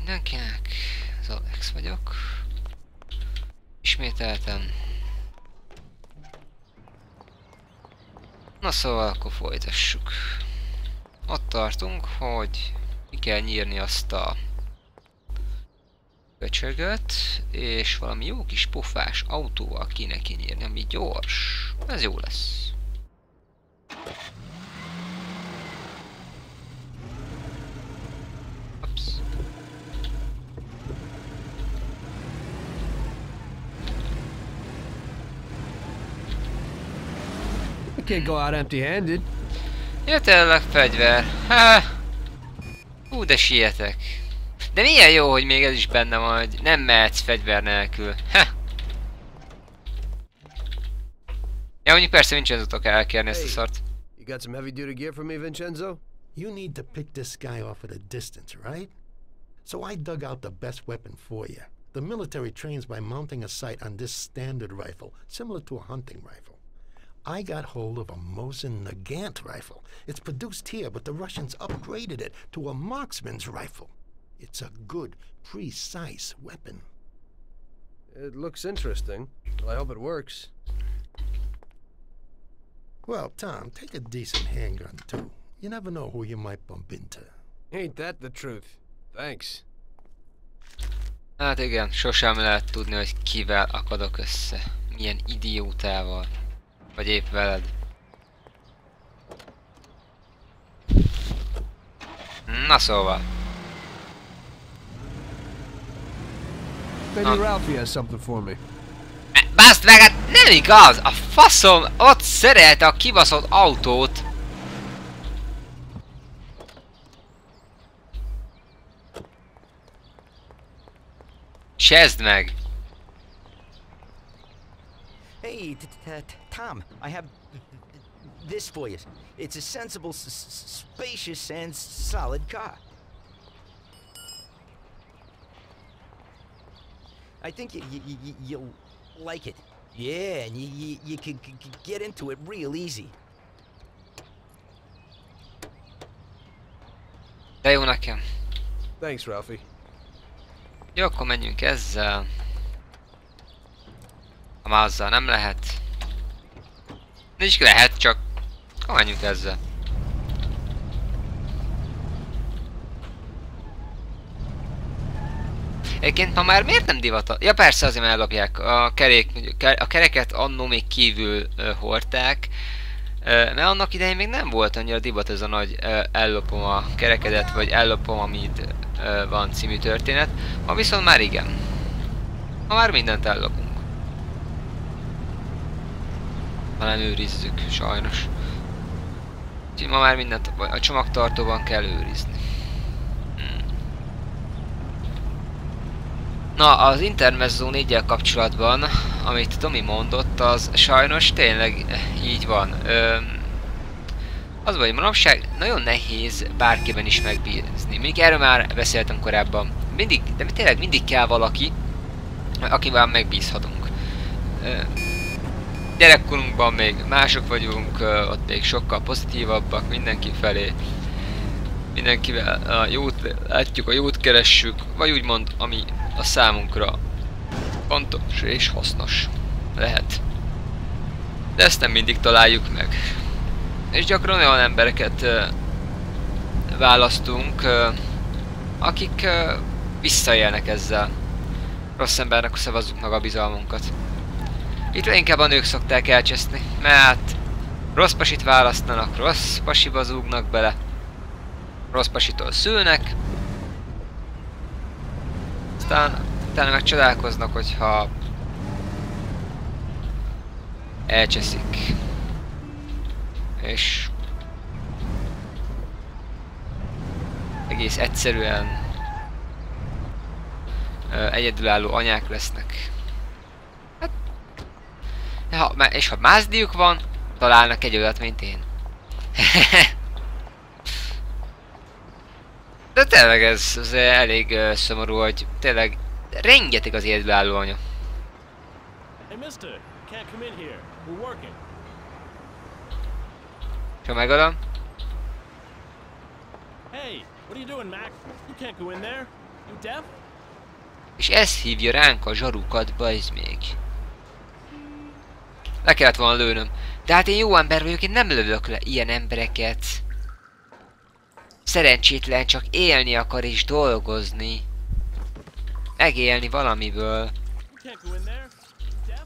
mindenkinek. Az Alex vagyok. Ismételten. Na szóval akkor folytassuk. Ott tartunk, hogy ki kell nyírni azt a köcsögöt, és valami jó kis pofás autóval kéne kinyírni, ami gyors. Ez jó lesz. Ups. You can't go out empty-handed. Ja, tényleg fegyver. Ha. Hú, de sietek. De milyen jó, hogy még ez is benne van, hogy nem mehetsz fegyver nélkül. Ha. Ja, mondjuk persze Vincenzo-tól kell elkérni ezt a szart. You got some heavy duty gear for me, Vincenzo? You need to pick this guy off at a distance, right? So I dug out the best weapon for you. The military trains by mounting a sight on this standard rifle, similar to a hunting rifle. I got hold of a Mosin Nagant rifle. It's produced here, but the Russians upgraded it to a marksman's rifle. It's a good, precise weapon. It looks interesting. Well, I hope it works. Well, Tom, take a decent handgun, too. You never know who you might bump into. Ain't that the truth? Thanks. Hát igen, sosem lehet tudni, hogy kivel akadok össze. Milyen idiótával. Vagy épp veled. Na szóval. Maybe Ralphie has something for me. Baszd meg, hát nem igaz! A faszom ott szerelte a kibaszott autót! Csezd meg! Hey, Tom, I have this for you. It's a sensible, spacious, and solid car. I think you'll like it. Yeah, and you can get into it real easy. De jó nekem. Thanks, Ralphie. Jó, akkor menjünk ezzel. Ha már azzal nem lehet. Nincs lehet, csak akkor menjünk ezzel. Egyébként ma már miért nem divat? Ja persze, azért már ellopják. A kereket annó még kívül hordták. Mert annak idején még nem volt annyira divat ez a nagy ellopom a kerekedet, vagy ellopom amit van című történet. Ma viszont már igen. Ma már mindent ellopunk. Ha nem őrizzük, sajnos. Úgyhogy ma már mindent a csomagtartóban kell őrizni. Na, az Intermezzo 4-jel kapcsolatban, amit Tomi mondott, az sajnos tényleg így van. Az vagy manapság nagyon nehéz bárkiben is megbízni. Még erről már beszéltem korábban. De tényleg mindig kell valaki, akivel megbízhatunk. Gyerekkorunkban még mások vagyunk, ott még sokkal pozitívabbak mindenki felé. Mindenkivel a jót látjuk, a jót keressük, vagy úgymond, ami a számunkra fontos és hasznos lehet. De ezt nem mindig találjuk meg. És gyakran olyan embereket választunk, akik visszaélnek ezzel. Rossz embernek szavazzuk meg a bizalmunkat. Itt inkább a nők szokták elcseszni, mert rossz pasit választanak, rossz pasiba zúgnak bele, rossz pasitól szülnek, aztán utána meg csodálkoznak, hogyha elcseszik. És egész egyszerűen egyedülálló anyák lesznek. Hát, és ha mázdiuk van, találnak egy olyat, mint én. De tényleg ez elég szomorú, hogy tényleg rengeteg az egyedülálló anya. Hey mister, can't come in here. We're working. Ha megadom. Hey, what are you doing, Mac? You can't go in there. You deaf? És ez hívja ránk a zsarukat, bajz még. Le kellett volna lőnöm. De hát én jó ember vagyok, én nem lövök le ilyen embereket. Szerencsétlen csak élni akar és dolgozni. Megélni valamiből. You can't go in there. You deaf?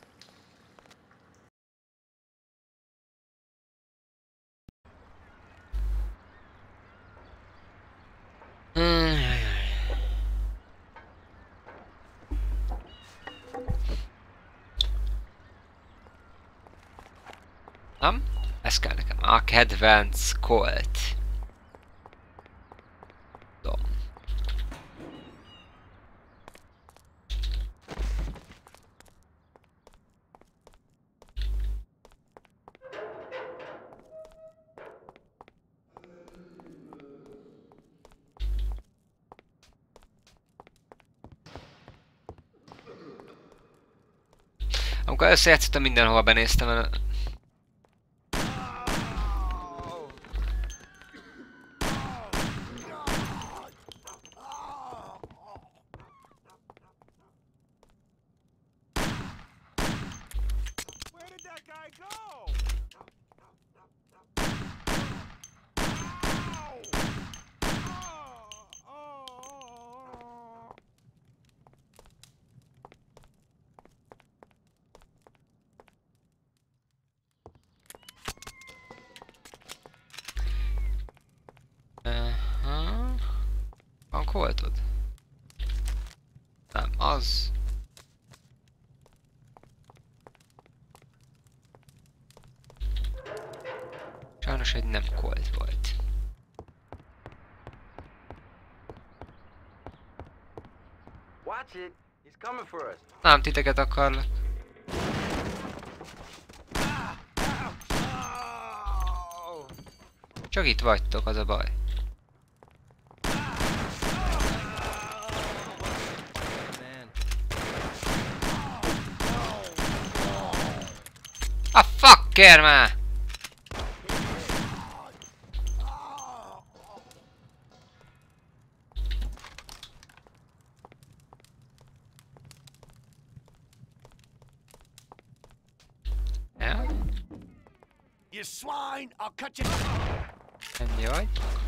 Nem? Ez kell nekem. A kedvenc Colt. Dom. Amikor először játszottam, mindenhova benéztem, mert Where did that guy go? van Coltod? Nem, az. Sajnos egy nem Colt volt. Watch it. He's coming for us. Nem, titeket akarlak. Csak itt vagytok, az a baj. A fucker már! Ja? You swine! I'll cut you. Ennyi vagy.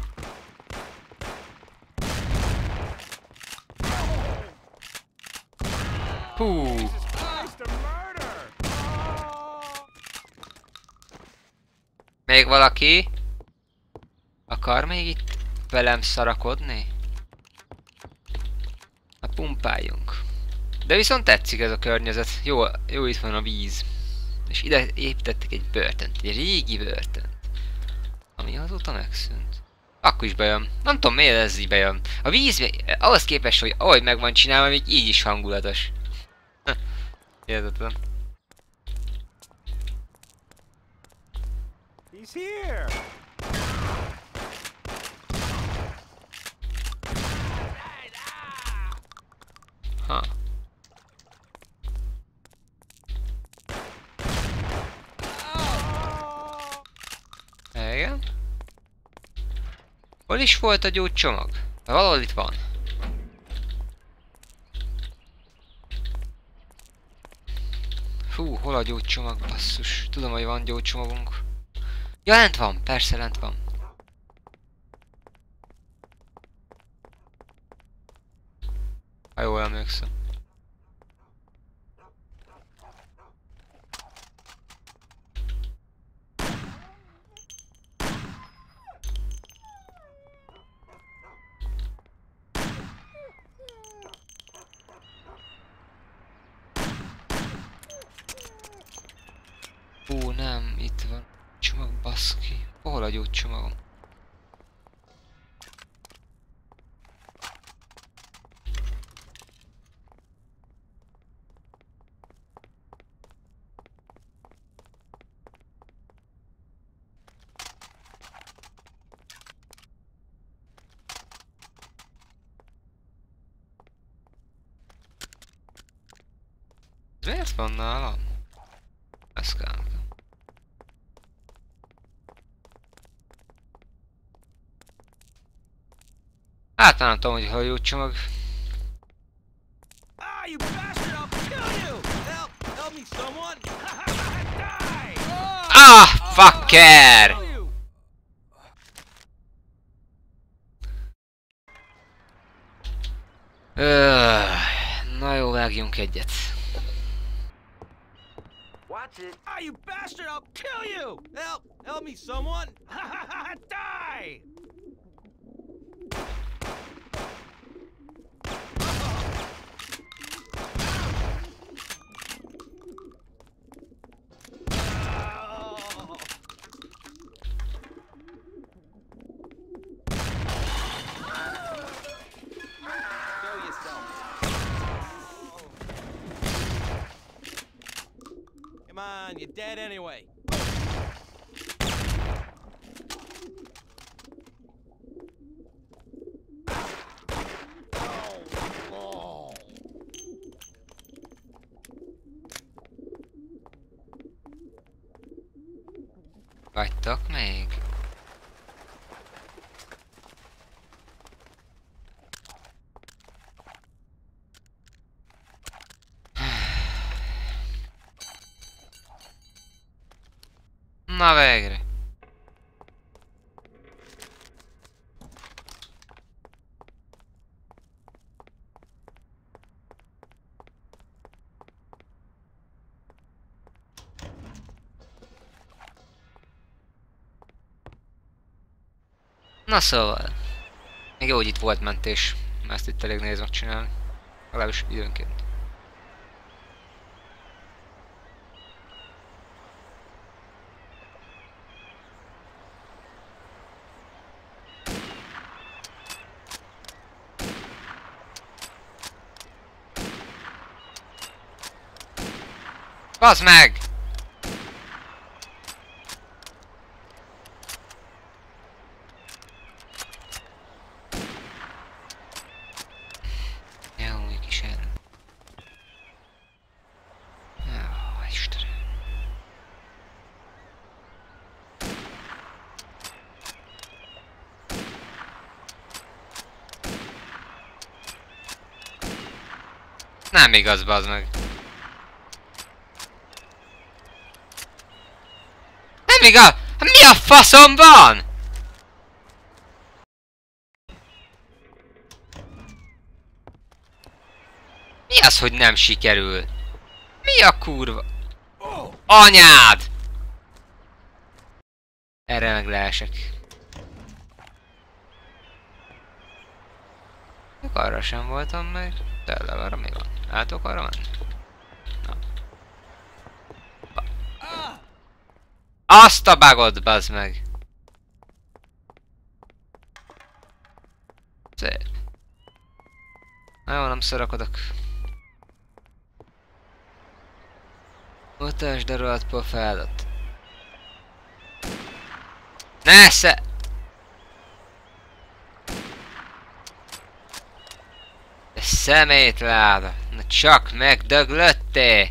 Hú! Még valaki? Akar még itt velem szarakodni? Hát pumpáljunk. De viszont tetszik ez a környezet. Jó itt van a víz. És ide építettek egy börtönt, egy régi börtönt. Ami azóta megszűnt. Akkor is bejön. Nem tudom miért ez így bejön. A víz ahhoz képest, hogy ahogy meg van csinálva, még így is hangulatos. Hihetetlen. He's here. Ha. Igen. Hol is volt a gyógycsomag? Valahol itt van. Fú, hol a gyógycsomag, basszus. Tudom, hogy van gyógycsomagunk. Ja, lent van, persze lent van. Ha jól emlékszem. Ó, nem, itt van. Csomag, baszki. Hol a gyógycsomagom? Ez miért van nálam? Ez kell nekem. Hát nem tudom, hogy hajócsomag. Ah, you bastard! I'll kill you! Help me, someone! Die! Ah, fucker! Na jó, vágjunk egyet. Watch it! Ah, you bastard! I'll kill you! Help me, someone! Die! Come on, you're dead anyway. Vagytok még? Na végre. Na szóval, még jó, hogy itt volt mentés, mert ezt itt elég nehéz megcsinálni, legalábbis időnként. Bazd meg! Jó, még is el. Jó, Istenem. Nem igaz, bazd meg. Nem igaz! Mi a faszom van? Mi az, hogy nem sikerül? Mi a kurva? Anyád! Erre meg leesek. Arra sem voltam meg. Tele arra mi van? Látok arra menni? Na. Azt a bugod, bazd meg! Szép. Na jó, nem szorakodok. Mutasd a rohadt pofádat. Nesze! De szemétláda! Na csak megdöglöttél!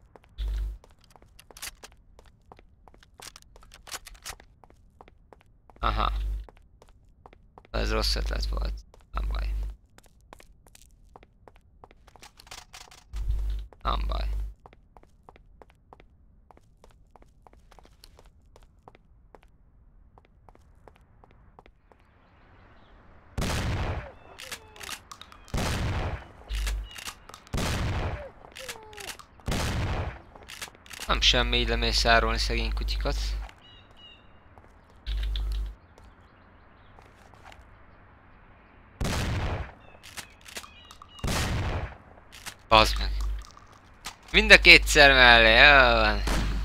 Aha. Ez rossz ötlet volt. Nem baj. Nem baj. Nem semmi, így lemész árulni szegény kutyikat. Bazd meg. Mind a kétszer mellé, jó van.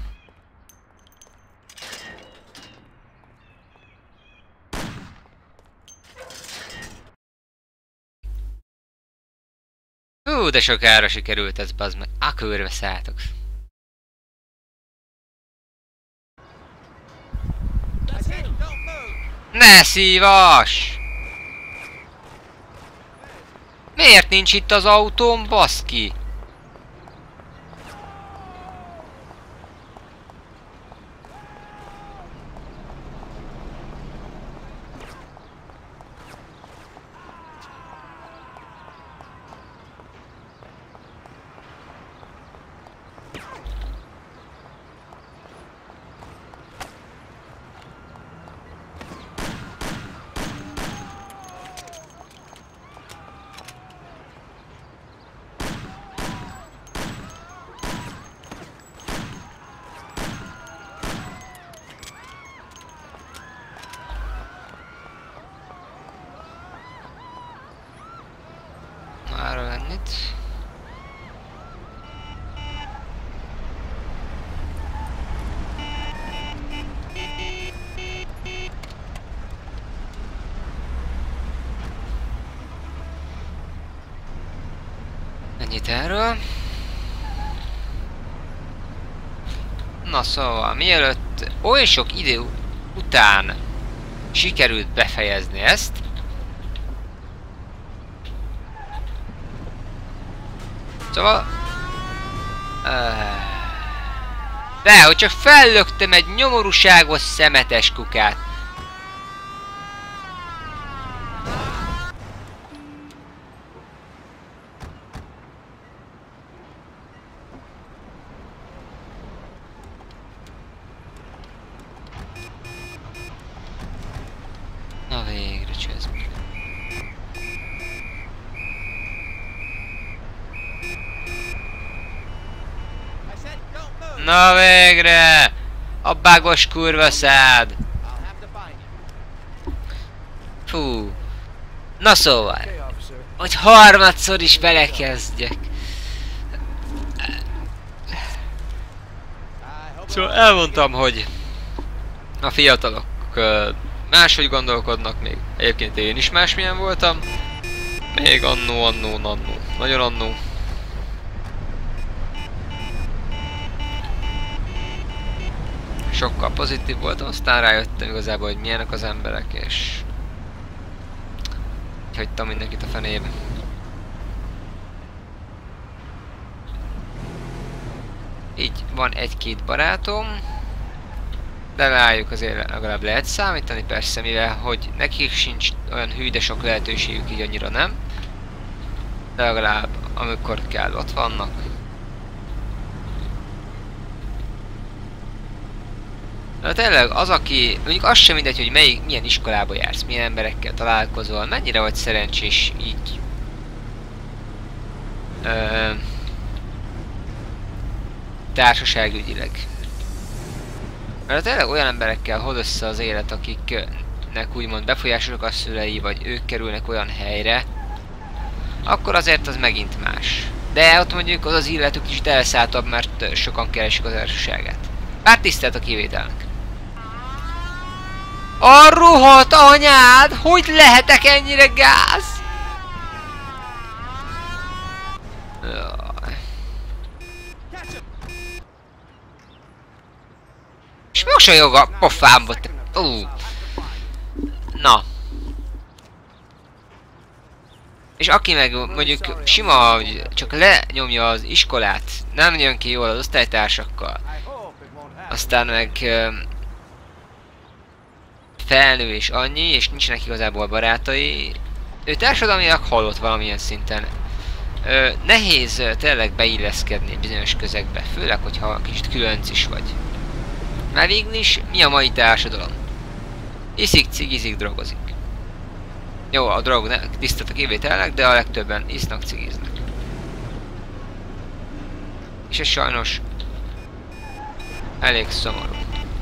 Hú, de sokára sikerült ez, bazd meg. A körbe szálltok. Ne szívas! Miért nincs itt az autóm, baszki? annyit. Ennyit erről. Na szóval, mielőtt oly sok idő után sikerült befejezni ezt, szóval... De, hogy csak fellöktem egy nyomorúságos szemetes kukát. Na végre, csőz meg. Na végre! A bágos kurva szád! Fú. Na szóval, Okay, officer. hogy harmadszor is belekezdjek. Szóval elmondtam, hogy a fiatalok máshogy gondolkodnak még. Egyébként én is másmilyen voltam. Még annó. Nagyon annó. Sokkal pozitív voltam, aztán rájöttem igazából, hogy milyenek az emberek, és... hagytam mindenkit a fenébe. Így van egy-két barátom, de rájuk azért legalább lehet számítani, persze, mivel hogy nekik sincs olyan hű, de sok lehetőségük, így annyira nem. De legalább amikor kell, ott vannak. De tényleg az, aki, mondjuk az sem mindegy, hogy milyen iskolába jársz, milyen emberekkel találkozol, mennyire vagy szerencsés így társaságügyileg. Mert tényleg olyan emberekkel hoz össze az élet, akiknek úgymond befolyásolok a szülei, vagy ők kerülnek olyan helyre, akkor azért az megint más. De ott mondjuk az illetők is elszálltabb, mert sokan keresik az társaságát. Bár tisztelt a kivételnek. A rohadt anyád! Hogy lehetek ennyire gáz? Jaj. És most a joga pofámba te... Na. És aki meg mondjuk sima, hogy csak lenyomja az iskolát, nem jön ki jól az osztálytársakkal, aztán meg felnő és annyi, és nincsenek igazából barátai, ő társadalmilag halott valamilyen szinten. Nehéz tényleg beilleszkedni bizonyos közegbe, főleg, hogyha kicsit különc is vagy. Már végül is mi a mai társadalom? Iszik, cigizik, drogozik. Jó, a drog tisztelt a kivételnek, de a legtöbben isznak, cigiznek. És ez sajnos elég szomorú.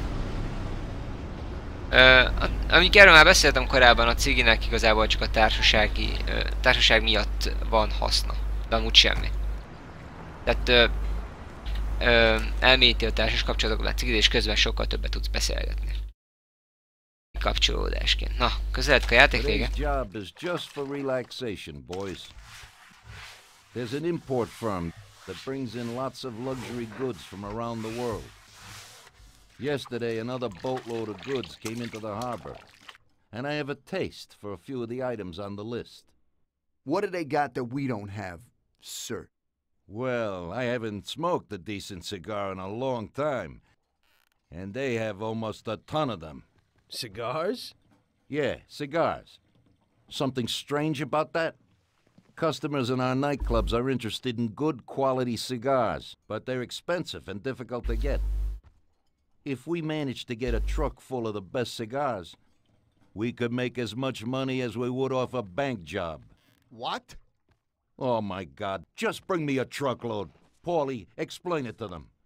Amíg erről már beszéltem korábban, a ciginek igazából csak a társaság miatt van haszna, de amúgy semmi. Tehát elmélyíti a társas kapcsolatokat a cigid, és közben sokkal többet tudsz beszélgetni. Kapcsolódásként. Na, közeledik a játék vége. Today's job is just for relaxation, boys. There's an import firm that brings in lots of luxury goods from around the world. Yesterday, another boatload of goods came into the harbor, and I have a taste for a few of the items on the list. What do they got that we don't have, sir? Well, I haven't smoked a decent cigar in a long time, and they have almost a ton of them. Cigars? Yeah, cigars. Something strange about that? Customers in our nightclubs are interested in good quality cigars, but they're expensive and difficult to get. If we managed to get a truck full of the best cigars, we could make as much money as we would off a bank job. What? Oh my God, just bring me a truckload. Paulie, explain it to them.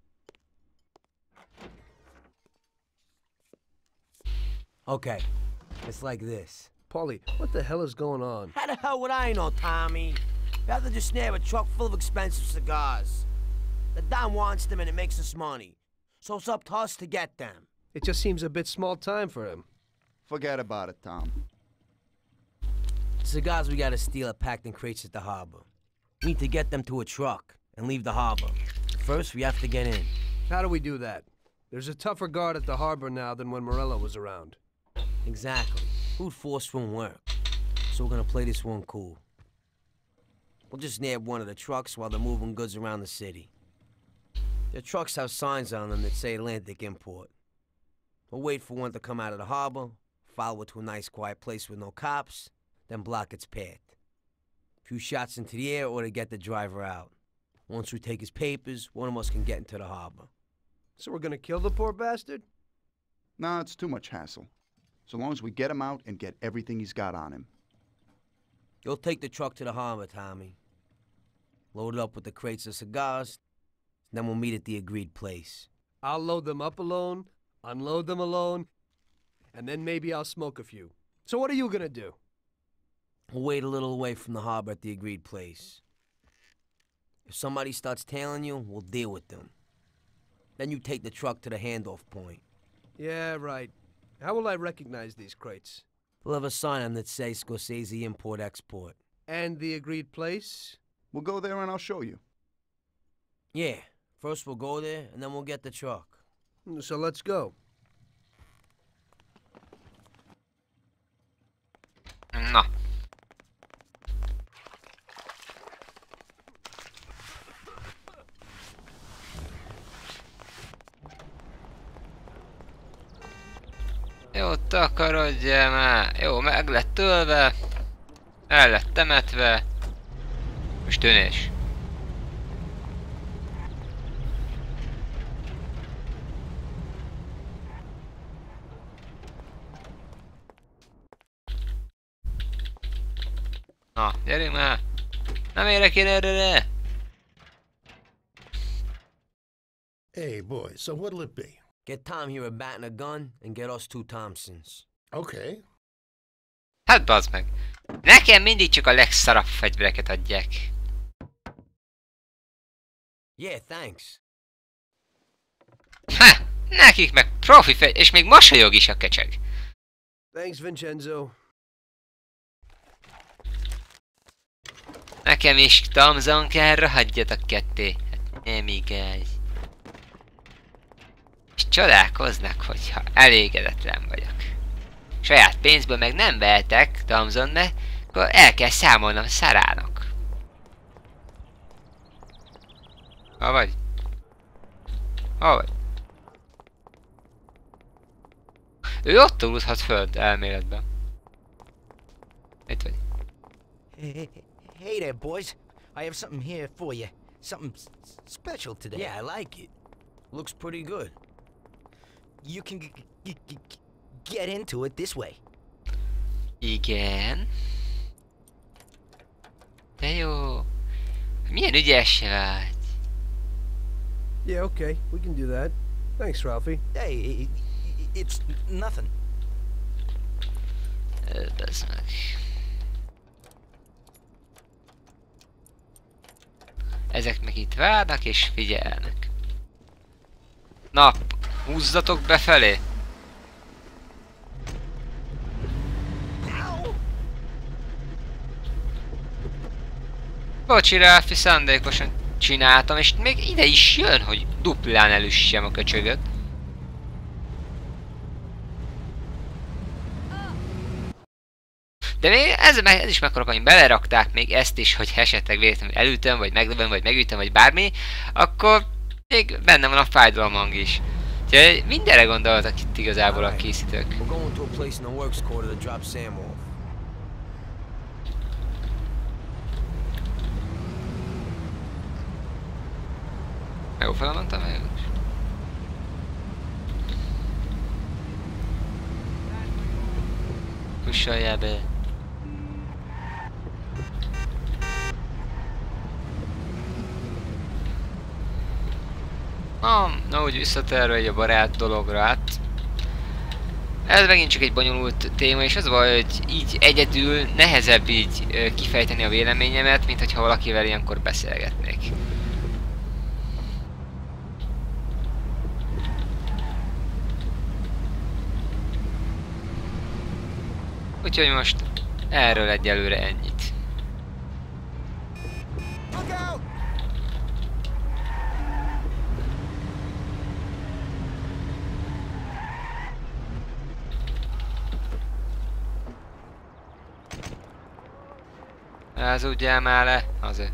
Okay, it's like this. Paulie, what the hell is going on? How the hell would I know, Tommy? Rather just snare a truck full of expensive cigars. The Don wants them and it makes us money. So it's up to us to get them. It just seems a bit small time for him. Forget about it, Tom. The cigars we gotta steal are packed in crates at the harbor. We need to get them to a truck and leave the harbor. First, we have to get in. How do we do that? There's a tougher guard at the harbor now than when Morello was around. Exactly. Brute force won't work. So we're gonna play this one cool. We'll just nab one of the trucks while they're moving goods around the city. The trucks have signs on them that say Atlantic Import. We'll wait for one to come out of the harbor, follow it to a nice quiet place with no cops, then block its path. A few shots into the air or to get the driver out. Once we take his papers, one of us can get into the harbor. So we're gonna kill the poor bastard? Nah, it's too much hassle. So long as we get him out and get everything he's got on him. You'll take the truck to the harbor, Tommy. Load it up with the crates of cigars, then we'll meet at the agreed place. I'll load them up alone, unload them alone, and then maybe I'll smoke a few. So what are you gonna do? We'll wait a little away from the harbor at the agreed place. If somebody starts tailing you, we'll deal with them. Then you take the truck to the handoff point. Yeah, right. How will I recognize these crates? We'll have a sign on that says Scorsese Import-Export. And the agreed place? We'll go there and I'll show you. Yeah. First we'll go there, and then we'll get the truck. So let's go. Na. Jó, takarodjál már! Jó, meg lett tölve. El lett temetve. Most tűnés. Na, gyerünk már! Nem érek én erre! Hey, boy, so what'll it be? Get Tom here a bat and a gun, and get us 2 Thompsons. Okay. Hát bazd meg! Nekem mindig csak a legszarabb fegyvereket adják. Yeah, thanks. Ha! Nekik meg profi és még mosolyog is a kecseg. Thanks, Vincenzo. Nekem is Thompson kell, rohadjatok ketté. Hát nem igaz. És csodálkoznak, hogyha elégedetlen vagyok. Saját pénzből meg nem vehetek Thompson, mert akkor el kell számolnom szarának. Hol vagy? Hol vagy? Ő ott úszhat föl elméletben. Itt vagy. Hey there, boys. I have something here for you. Something special today. Yeah, I like it. Looks pretty good. You can get into it this way. Igen. De jó. Milyen ügyes vagy. Yeah, okay. We can do that. Thanks, Ralphie. Hey, it's nothing. Bazd meg. Ezek meg itt várnak és figyelnek. Na, húzzatok befelé! Bocsi, Ralphie, szándékosan csináltam, és még ide is jön, hogy duplán elüssem a köcsögöt. De még ez is mekkora, hogy belerakták még ezt is, hogy esetleg véletlenül elütöm, vagy megdobom, vagy megütöm, vagy bármi, akkor még benne van a fájdalomhang is. Úgyhogy mindenre gondoltak itt igazából a készítők. We're going to a place in the works quarter to drop Sam off. Jó felmondtam el? Kussoljál be! Na úgy visszatérve egy a barát dologra, hát Ez megint csak egy bonyolult téma, és az baj, hogy így egyedül nehezebb így kifejteni a véleményemet, mint hogyha valakivel ilyenkor beszélgetnék. Úgyhogy most erről egyelőre ennyit. Rázódjál már le, azért.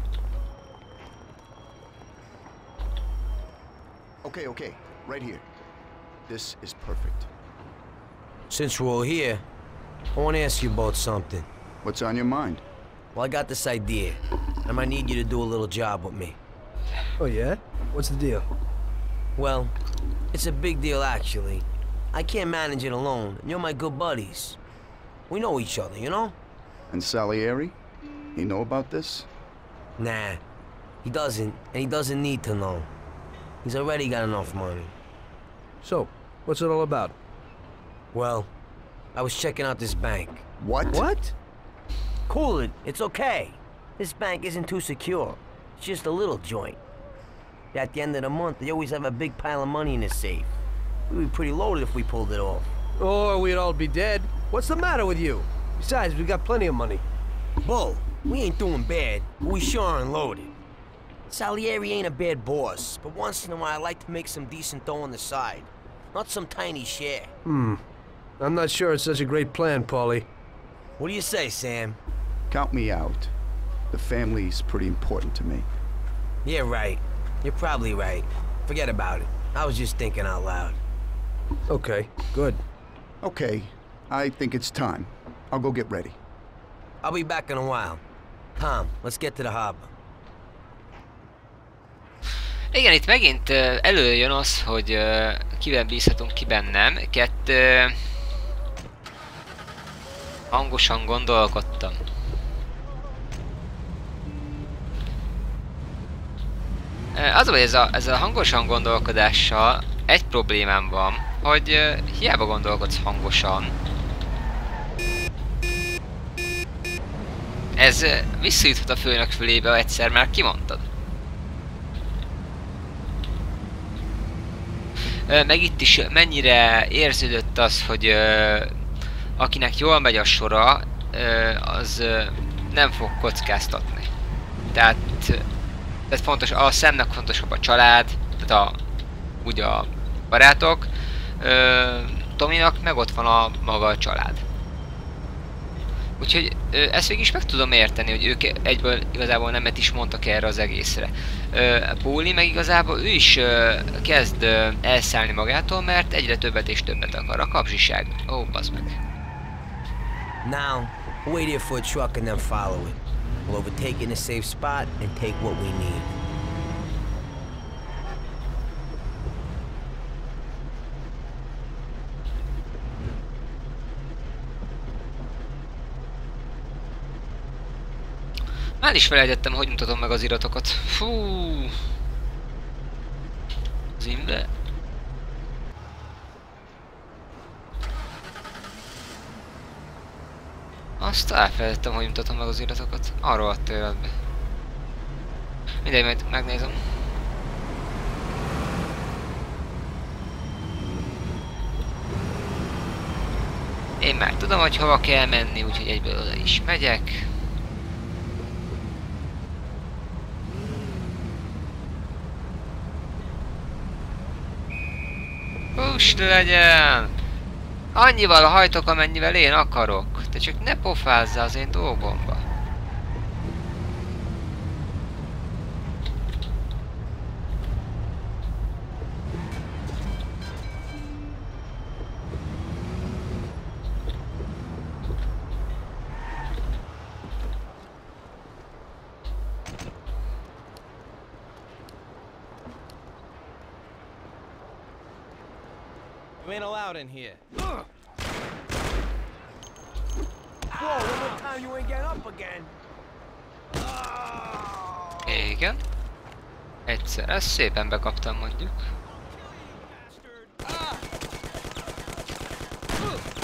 Okay, right here. This is perfect. Since we're all here, I want to ask you about something. What's on your mind? Well, I got this idea. I might need you to do a little job with me. Oh, yeah? What's the deal? Well, it's a big deal, actually. I can't manage it alone, and you're my good buddies. We know each other, you know? And Salieri? He know about this? Nah, he doesn't, and he doesn't need to know. He's already got enough money. So, what's it all about? Well, I was checking out this bank. What? What? Cool it, it's okay. This bank isn't too secure. It's just a little joint. At the end of the month, they always have a big pile of money in the safe. We'd be pretty loaded if we pulled it off. Or we'd all be dead. What's the matter with you? Besides, we got plenty of money. Bull, we ain't doing bad, but we sure aren't loaded. Salieri ain't a bad boss, but once in a while I like to make some decent dough on the side. Not some tiny share. I'm not sure it's such a great plan, Paulie. What do you say, Sam? Count me out. The family's pretty important to me. Yeah, right. You're probably right. Forget about it. I was just thinking out loud. Okay, good. Okay, I think it's time. I'll go get ready. I'll be back in a while. Tom, let's get to the harbor. Igen, itt megint előjön az, hogy kiben bízhatunk, kiben nem. Hangosan gondolkodtam. Az, hogy ezzel a hangosan gondolkodással egy problémám van, hogy hiába gondolkodsz hangosan. Ez visszajuthat a főnök fülébe, ha egyszer már kimondtad. Meg itt is mennyire érződött az, hogy akinek jól megy a sora, az nem fog kockáztatni. Tehát fontos, a Samnek fontosabb a család, tehát úgy a barátok, Tominak meg ott van a maga a család. Úgyhogy ezt végig is meg tudom érteni, hogy ők egyből igazából nemet is mondtak erre az egészre. Paulie meg igazából ő is kezd elszállni magától, mert egyre többet és többet akar. A kapzsiság. Ó, bazd meg. Now, we'll wait here for a truck and then follow it. We'll overtake in a safe spot and take what we need. Már is felejtettem, hogy mutatom meg az iratokat. Fú. Zimbe. Azt elfelejtettem, hogy mutatom meg az iratokat. Arról a tőletbe. Mindegy, majd megnézem. Én már tudom, hogy hova kell menni, úgyhogy egyből oda is megyek. Húst legyen! Annyival hajtok, amennyivel én akarok. Te csak ne pofázzál az én dolgomba. You ain't allowed in here. Whoa, one more time you ain't getting up again. Igen. Egyszer, ezt szépen bekaptam mondjuk.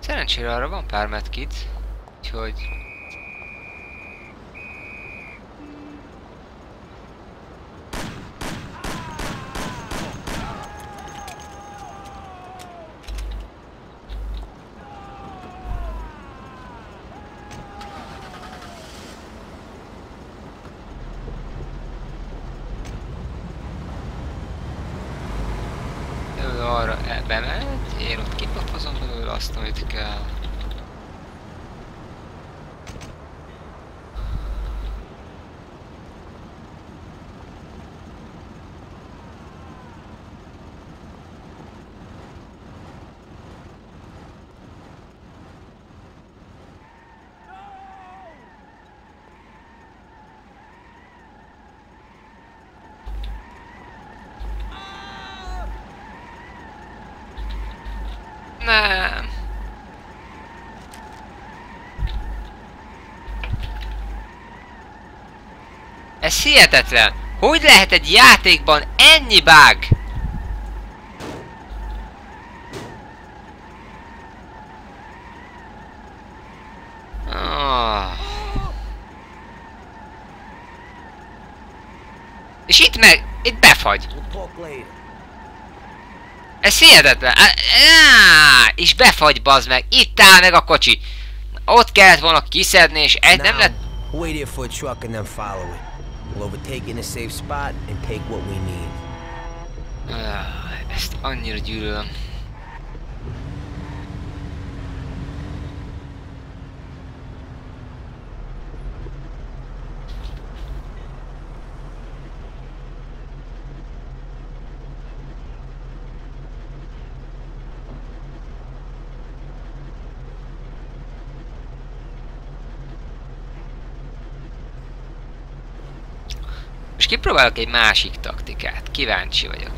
Szerencsére arra van pár medkit, úgyhogy... Ő arra bement, én ott kipapozom belőle azt, amit kell. Nem. Ez hihetetlen! Hogy lehet egy játékban ennyi bug? És itt befagy. Ez hihetetlen! És befagy, bazd meg! Itt áll meg a kocsi! Ott kellett volna kiszedni, és nem lett... Wait here for a truck and then follow it. We'll overtake in a safe spot and take what we need. Ezt annyira gyűlölöm. Most kipróbálok egy másik taktikát, kíváncsi vagyok.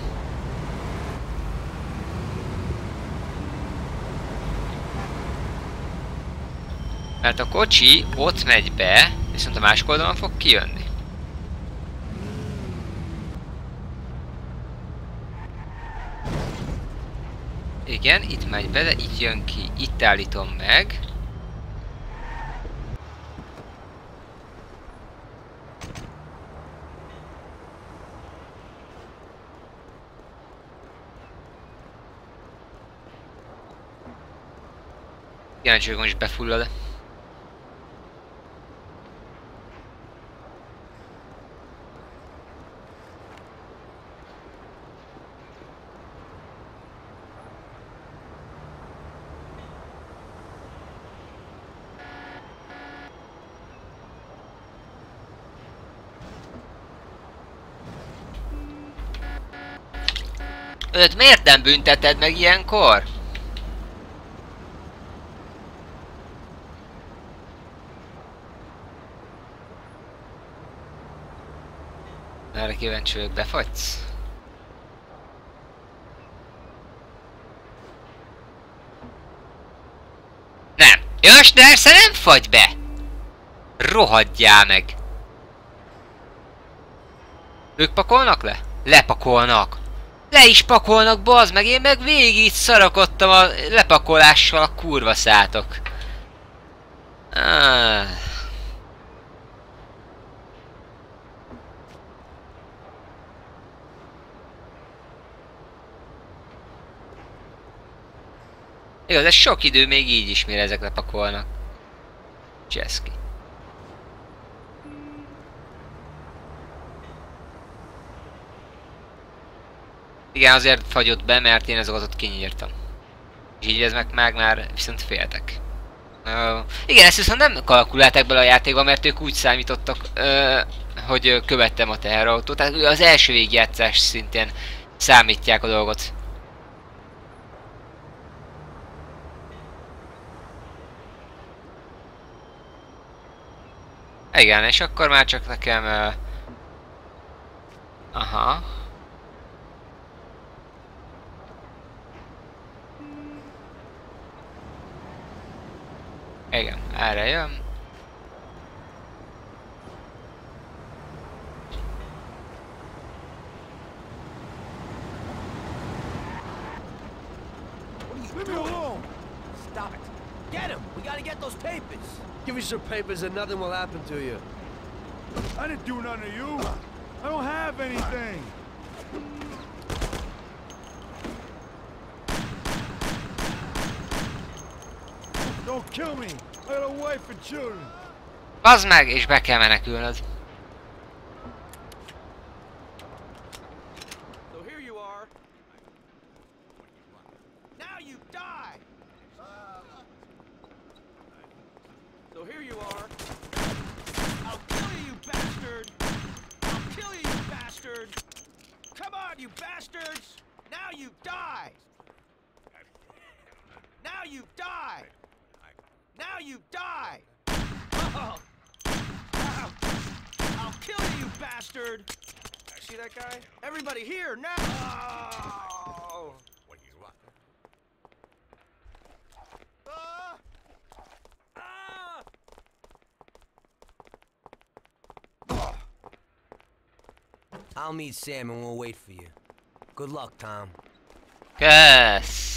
Mert a kocsi ott megy be, viszont a másik oldalon fog kijönni. Igen, itt megy be, de itt jön ki, itt állítom meg. Kíváncsi vagyok, most befullad-e. Őt miért nem bünteted meg ilyenkor? Erre kíváncsi vagyok, befagysz? Nem! Jössz, de persze nem fagy be! Rohadjál meg! Ők pakolnak le? Lepakolnak! Le is pakolnak, bazd meg! Én meg végig szarakodtam a lepakolással, a kurva szátok. Igaz, ez sok idő még így is, mire ezek lepakolnak. Cseszki. Igen, azért fagyott be, mert én azokat ott kinyírtam. És így ez meg már viszont féltek. Igen, ezt viszont nem kalkulálták bele a játékba, mert ők úgy számítottak, hogy követtem a teherautót. Tehát az első végigjátszás szintén számítják a dolgot. Igen, és akkor már csak nekem... Aha. Igen, erre jön. Stop get those papers? Give me some papers and nothing will happen to you. I didn't do nothing to you. I don't have anything. Don't kill me. I got a wife and children. Bazd meg, és be kell menekülnöd. So here you are. Now you die. So here you are. I'll kill you, you bastard. I'll kill you, you bastard. Come on, you bastards. Now you die. Now you die. Now you die. Oh. Ow. I'll kill you, you bastard. See that guy? Everybody here now. Oh. What do you want? I'll meet Sam and we'll wait for you. Good luck, Tom. Kösz!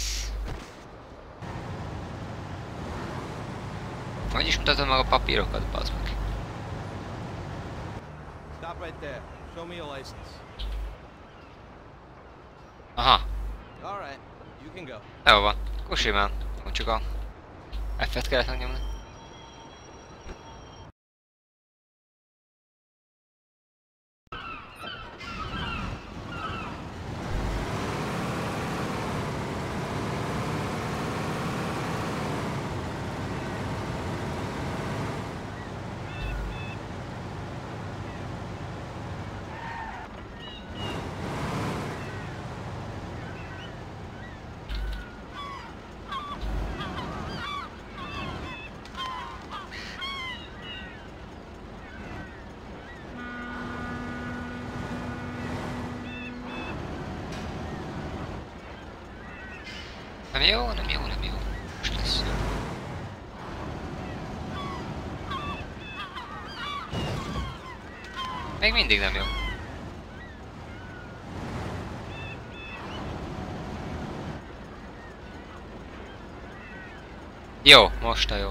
Hogy is mutatod meg a papírokat, bazd meg? Stop right there. Show me your license. Aha, All right, you can go. jó van. Akkor simán. Csak a F-et kellett megnyomni. Nem jó, nem jó, nem jó. Most lesz. Még mindig nem jó. Jó, most a jó.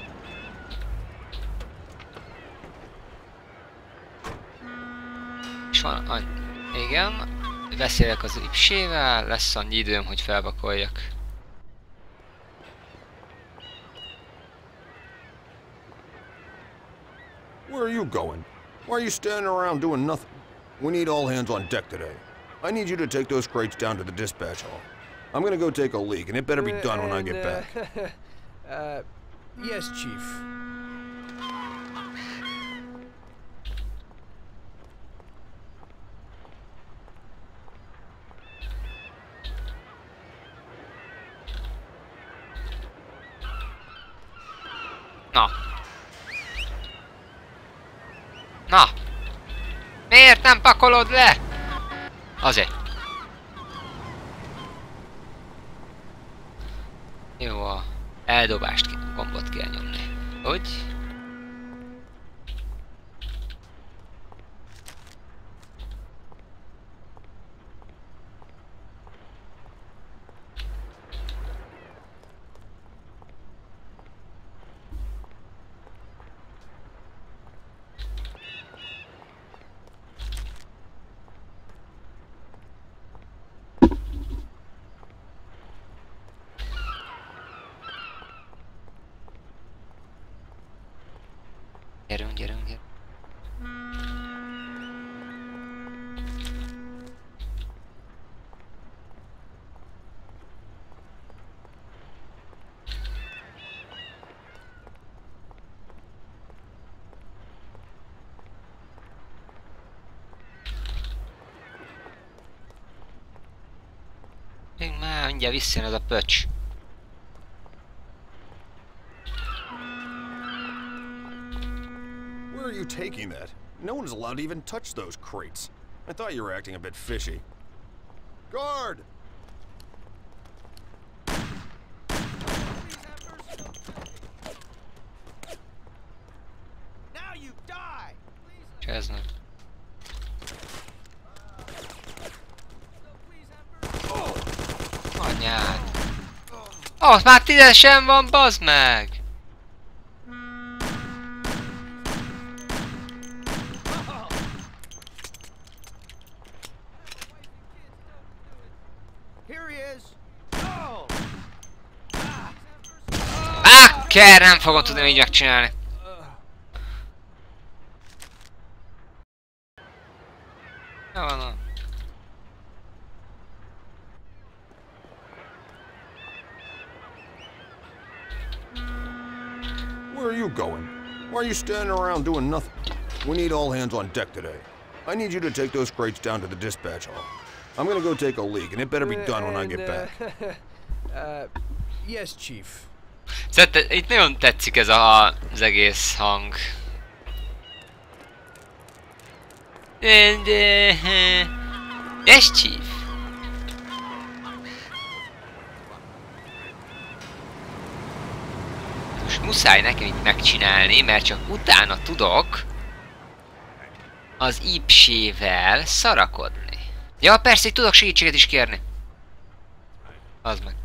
És van, igen. Beszélek az Ipsével, lesz annyi időm, hogy felpakoljak. Where are you going? Why are you standing around doing nothing? We need all hands on deck today. I need you to take those crates down to the dispatch hall. I'm gonna go take a leak, and it better be done when I get back. Yes, Chief. Na. Na! Miért nem pakolod le? Azért. Jó, a eldobást gombot kell nyomni. Hogy? Gyerünk, gyerünk, gyerünk. Még már mindjárt visszajön ez a pöcs. Where are you taking that? No one is allowed to even touch those crates. I thought you were acting a bit fishy. Guard! Now you die. Cseznek. Anyád. Oh, már 10-esen van, bazd meg! Bakker, nem fogom tudni így megcsinálni. Jó van. Where are you going? Why are you standing around doing nothing? We need all hands on deck today. I need you to take those crates down to the dispatch hall. I'm gonna go take a leak, and it better be done when I get back. Yes, Chief. Itt nagyon tetszik ez az egész hang. Yes, Chief. Most muszáj nekem itt megcsinálni, mert csak utána tudok az ipsével szarakodni. Ja, persze, itt tudok segítséget is kérni. Az meg.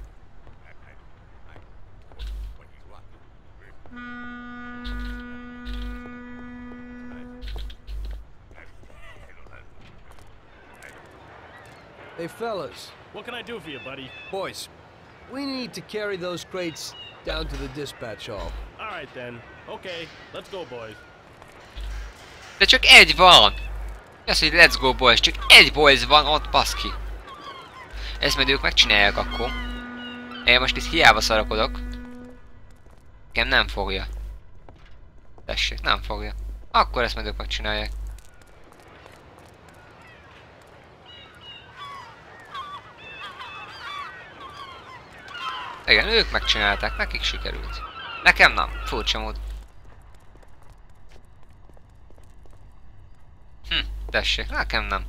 Hey, fellas. What can I do for you, buddy? Boys, we need to carry those crates down to the dispatch hall. All right, then. Okay, let's go, boys. De csak egy van! Az, hogy let's go boys, csak egy boys van ott, baszki. Ezt majd ők megcsinálják akkor. Én most itt hiába szarakodok. Nekem nem fogja. Tessék, nem fogja. Akkor ezt majd ők megcsinálják. Igen, ők megcsinálták, nekik sikerült. Nekem nem, furcsa mód. Tessék, nekem nem.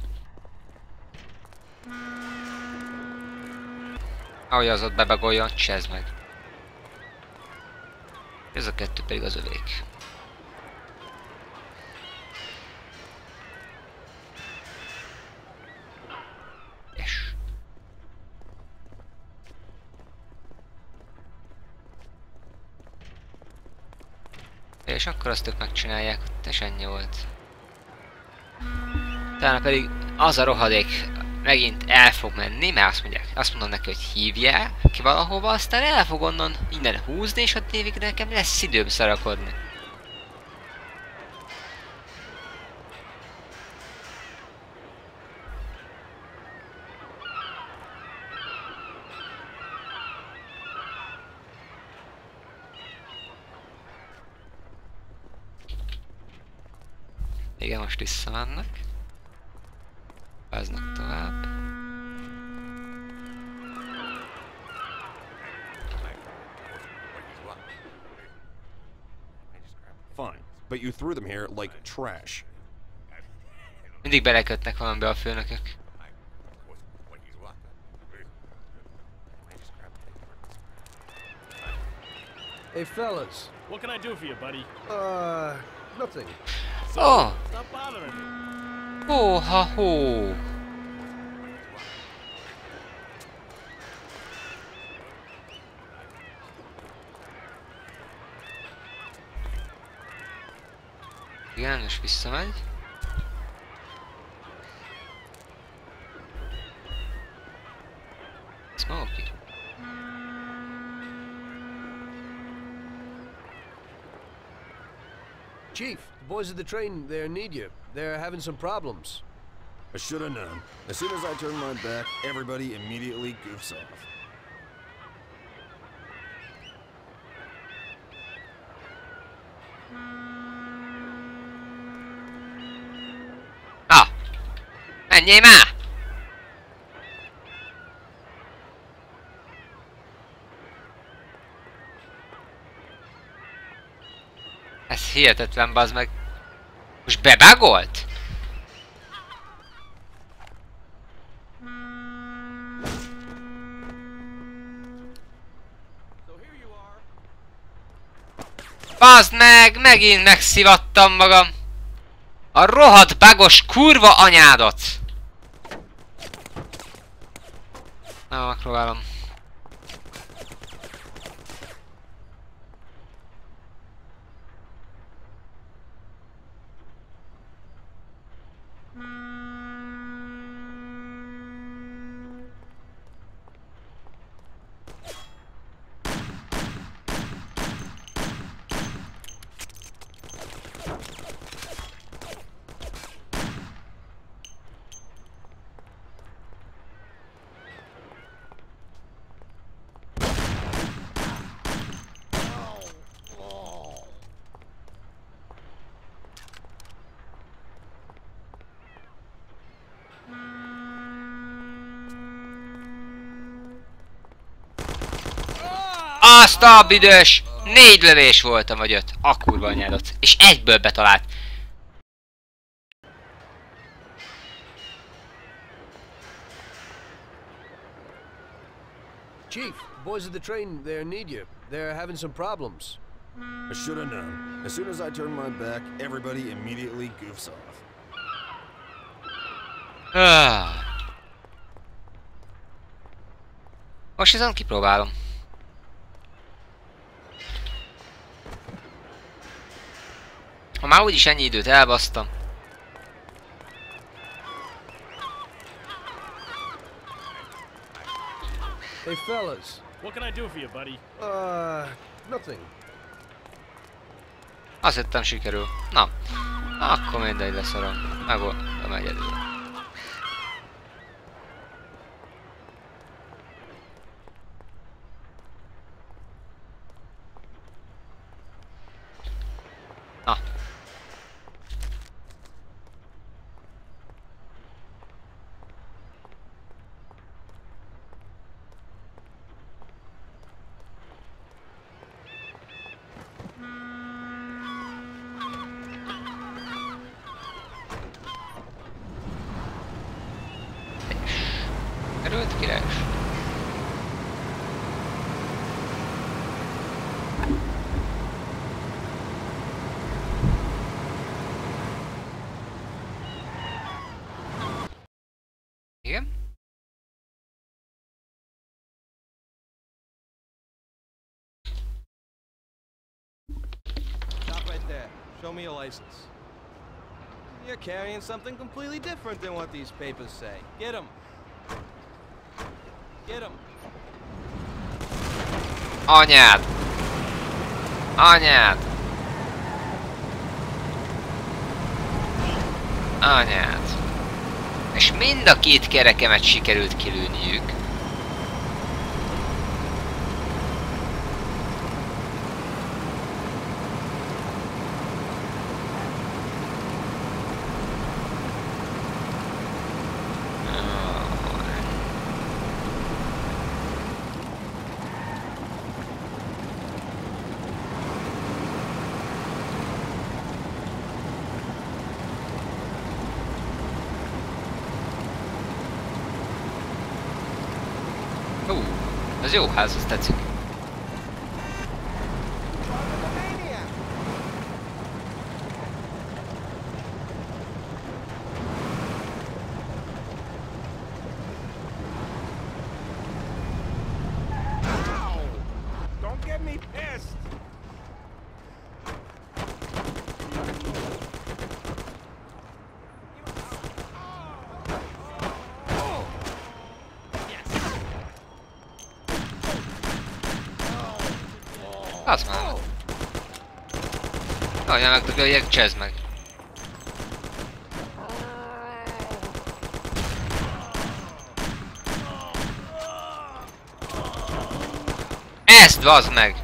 Ahogy az ott bebegoljon, csezd meg. Ez a kettő pedig az övék. Yes. És akkor azt ők megcsinálják, ott ennyi volt. Utána pedig az a rohadék megint el fog menni, mert azt mondom neki, hogy hívjál ki valahova, aztán el fog onnan innen húzni, és ott évig nekem lesz időm szarakodni. Igen, most visszamennek. Váznak tovább. Fine, but you threw them here like trash. Mindig belekötnek valamibe a főnökök. Hey, fellas. What can I do for you, buddy? Nothing. Oh! Stop bothering me. Hó, ha, hó! Igen, most visszamegy. Smokey. Chief, the boys at the train there need you. They're having some problems. I should have known. As soon as I turn my back, everybody immediately goofs off. Ah! Menjél már! Ez hihetetlen, bazd meg. Most bebagolt? Bazd meg! Megint megszivattam magam! A rohadt bagos kurva anyádat! Na, megpróbálom. Azt a büdös! 4 lövés voltam, vagy 5. A kurva anyádot. És egyből betalált. Chief, boys at the train there need you. They're having some problems. I should have known. As soon as I turn my back, everybody immediately goofs off. Most viszont kipróbálom. Ha már úgyis ennyi időt elbasztam. Hey fellas. What can I do for you, buddy? Nothing. Azt hittem sikerül. Na, akkor mindegy leszarom. Megoldom egyedül. Na. Erőt királyos. Igen? Stop right there. Show me your license. You're carrying something completely different than what these papers say. Get him. Get him. Anyád! Anyád! Anyád! És mind a két kerekemet sikerült kilőniük. Ez jó ház, az tetszik. Don't get me pissed. Az már. Olyan megdögöljek, csezd meg. Ezt bazd meg!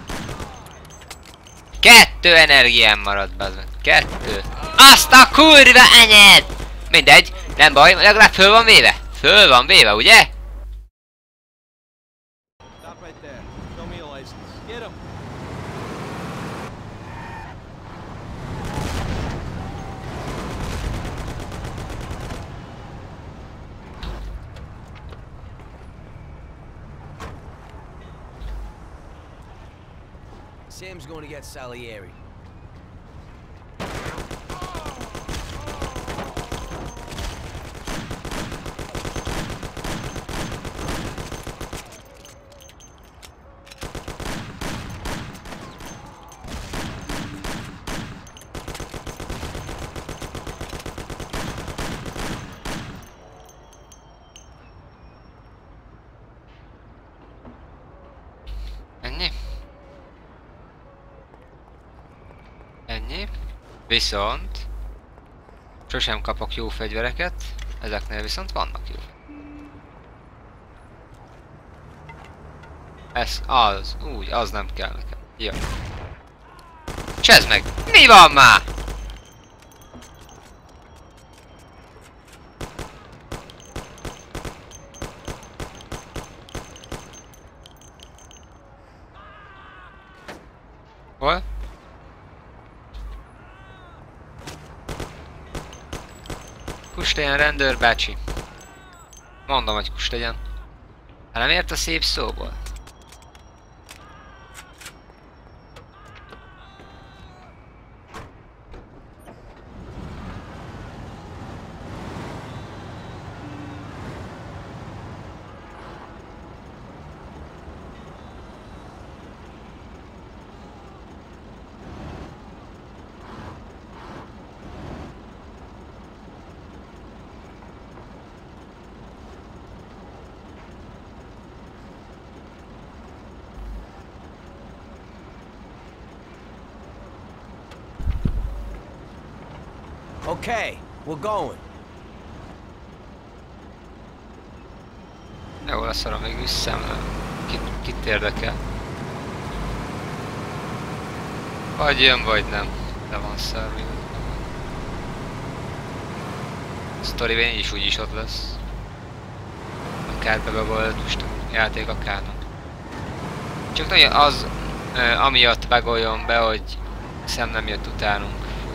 2 energiám maradt, bazd meg. 2. Azt a kurva anyád! Mindegy, nem baj, legalább föl van véve. Föl van véve, ugye? Stop right there. Show me your license. Get him. Sam's going to get Salieri. Ennyi? Ennyi. Viszont sosem kapok jó fegyvereket, ezeknél viszont vannak jó. Ez az, úgy, az nem kell nekem. Jó. Csezd meg! Mi van már? Kustegyen, rendőr bácsi. Mondom, hogy kustegyen. Hát nem ért a szép szóból? Okay, we're going. Jó, lesz arra még visszám, kit érdekel. Vagy jön, vagy nem. De van szarvi. A sztori így is úgyis ott lesz. Akár bebagolt, most a játék akár nem. Csak nagyon az, amiatt bagoljon be, hogy Sam nem jött utánunk.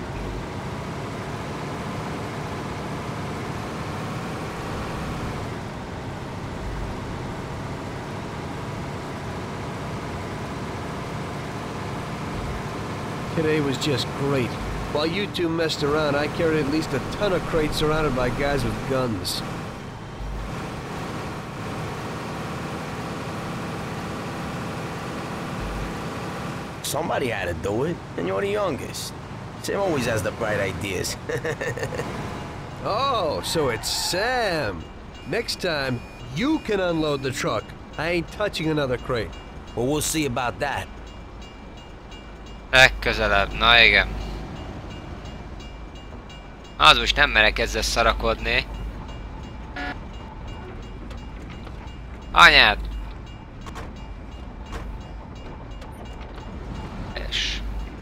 Today was just great. While you two messed around, I carried at least a ton of crates surrounded by guys with guns. Somebody had to do it, and you're the youngest. Sam always has the bright ideas. Oh, so it's Sam. Next time, you can unload the truck. I ain't touching another crate. Well, we'll see about that. Legközelebb, na igen. Az most nem merek ezzel szarakodni. Anyád! És...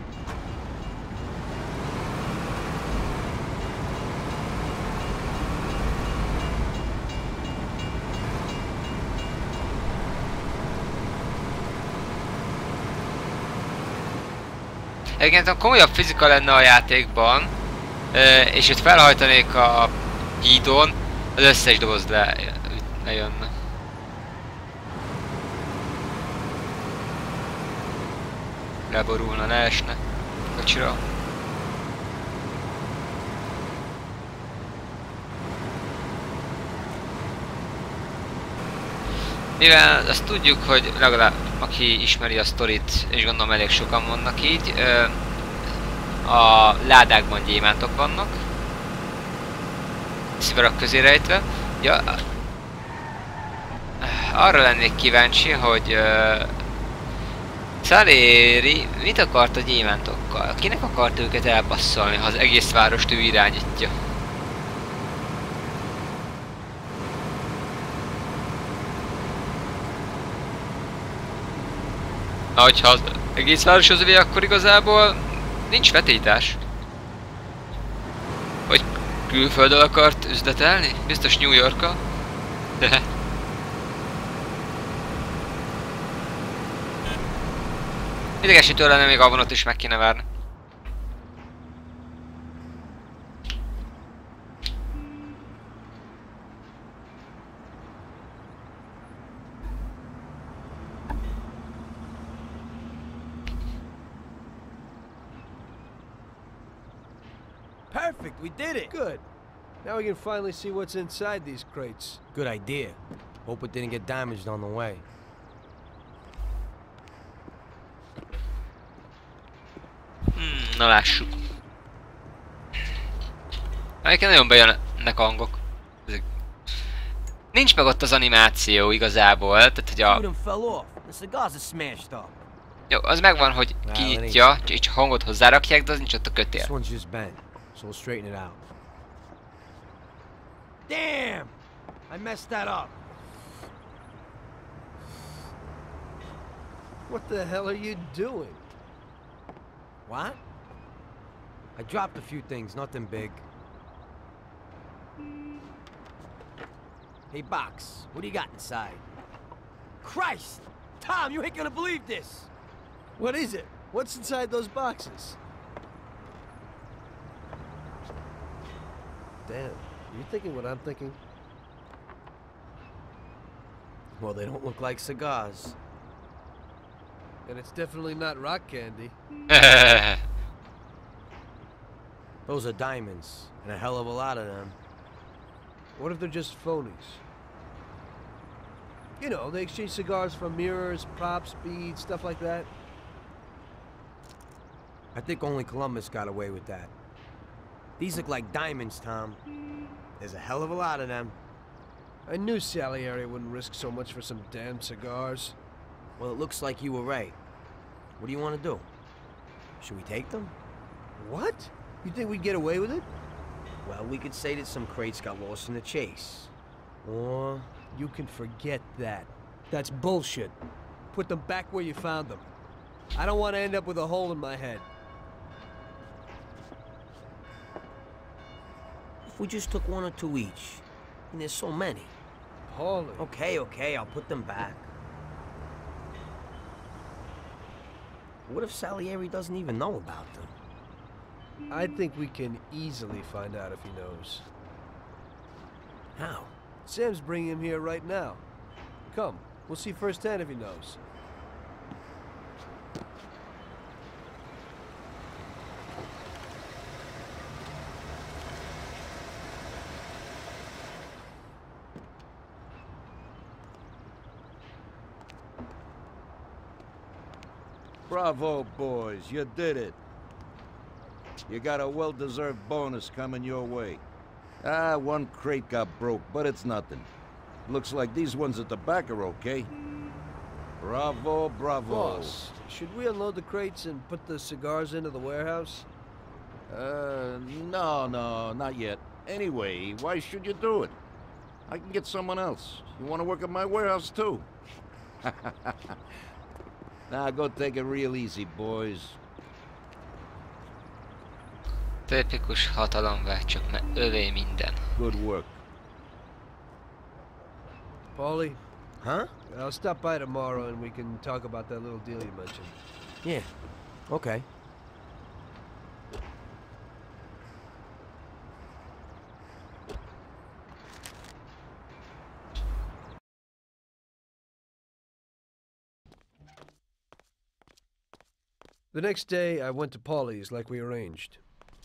Egyébként ha komolyabb fizika lenne a játékban, és itt felhajtanék a hídon, az összes doboz lejönne. Leborulna, ne esne kocsira. Mivel azt tudjuk, hogy legalább aki ismeri a sztorit, és gondolom elég sokan vannak így, a ládákban gyémántok vannak, szivarak közé rejtve. Ja, arra lennék kíváncsi, hogy Salieri mit akart a gyémántokkal? Kinek akart őket elpasszolni, ha az egész várost ő irányítja? Na, hogyha az egész város az övé, akkor igazából nincs vetélytás. Vagy külföldön akart üzletelni? Biztos New York-a? De... Idegesítő lenne, még a vonat is meg kéne várni. Perfect, we did it! Good. Now we can finally see what's inside these crates. Good idea. Hope it didn't get damaged on the way. Na lássuk. Egyébként nagyon bejönnek a hangok. Nincs meg ott az animáció igazából, tehát hogy a... Jó, az megvan, hogy kinyitja, és hangot hozzárakják, de az nincs ott a kötél. Damn! I messed that up. What the hell are you doing? What? I dropped a few things, nothing big. Hey, Box, what do you got inside? Christ! Tom, you ain't gonna believe this! What is it? What's inside those boxes? Damn, You thinking what I'm thinking? Well, they don't look like cigars. And it's definitely not rock candy. Those are diamonds, and a hell of a lot of them. What if they're just phonies? You know, they exchange cigars for mirrors, props, beads, stuff like that. I think only Columbus got away with that. These look like diamonds, Tom. There's a hell of a lot of them. I knew Salieri wouldn't risk so much for some damn cigars. Well, it looks like you were right. What do you want to do? Should we take them? What? You think we'd get away with it? Well, we could say that some crates got lost in the chase. Or... You can forget that. That's bullshit. Put them back where you found them. I don't want to end up with a hole in my head. If we just took one or two each, and there's so many. Paulie. Okay, I'll put them back. What if Salieri doesn't even know about them? I think we can easily find out if he knows. How? Sam's bringing him here right now. Come, we'll see firsthand if he knows. Bravo, boys. You did it. You got a well-deserved bonus coming your way. Ah, one crate got broke, but it's nothing. Looks like these ones at the back are okay. Bravo, bravo. Boss, should we unload the crates and put the cigars into the warehouse? No, not yet. Anyway, why should you do it? I can get someone else. You want to work at my warehouse, too? Now, go take it real easy, boys. Tipikus hatalomvágy, mert övé minden. Good work. Paulie? Huh? I'll stop by tomorrow and we can talk about that little deal you mentioned. Yeah. Okay. The next day, I went to Paulie's like we arranged.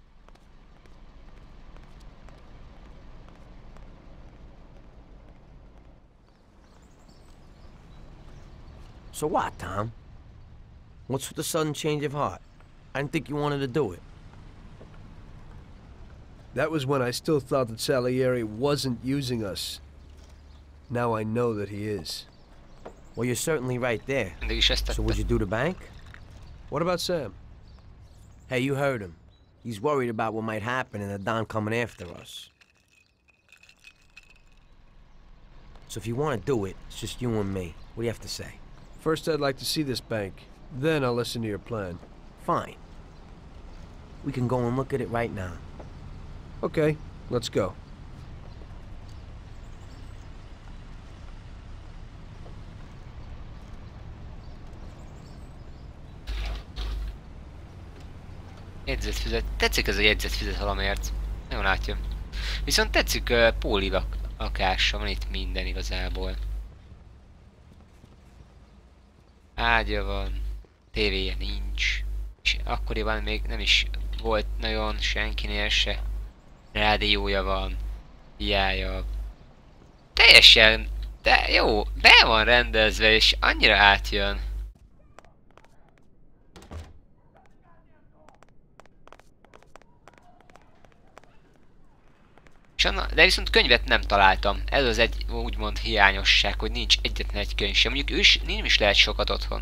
So what, Tom? What's with the sudden change of heart? I didn't think you wanted to do it. That was when I still thought that Salieri wasn't using us. Now I know that he is. Well, you're certainly right there. So would you do the bank? What about Sam? Hey, you heard him. He's worried about what might happen and the Don coming after us. So if you want to do it, it's just you and me. What do you have to say? First, I'd like to see this bank. Then I'll listen to your plan. Fine. We can go and look at it right now. Okay, let's go. Jegyzetfüzet. Tetszik ez a jegyzetfüzet valamiért. Nagyon átjön. Viszont tetszik Pauli lakása, van itt minden igazából. Ágya van, tévéje nincs, és akkoriban még nem is volt nagyon senkinél se. Rádiója van, diája. Teljesen, de jó, be van rendezve és annyira átjön. De viszont könyvet nem találtam. Ez az egy úgymond hiányosság, hogy nincs egyetlen egy könyv sem. Mondjuk nem is lehet sokat otthon.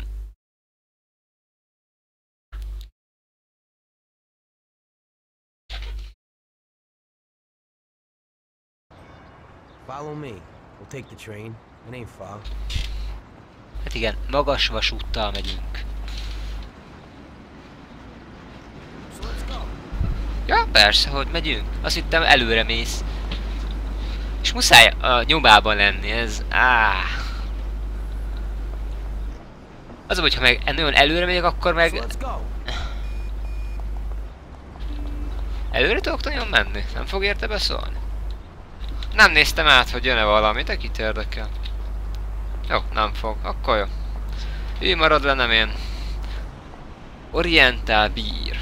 Follow me. We'll take the train. It ain't far. Hát igen, magas vasúttal megyünk. Ja, persze, hogy megyünk. Azt hittem előre mész. És muszáj a nyomában lenni, ez... Az, hogyha meg nagyon előre megyek, akkor meg... Előre tudok nagyon menni? Nem fog érte beszólni? Nem néztem át, hogy jön-e valami, de kit érdekel. Jó, nem fog. Akkor jó. Ő marad le, nem én. Oriental Beer.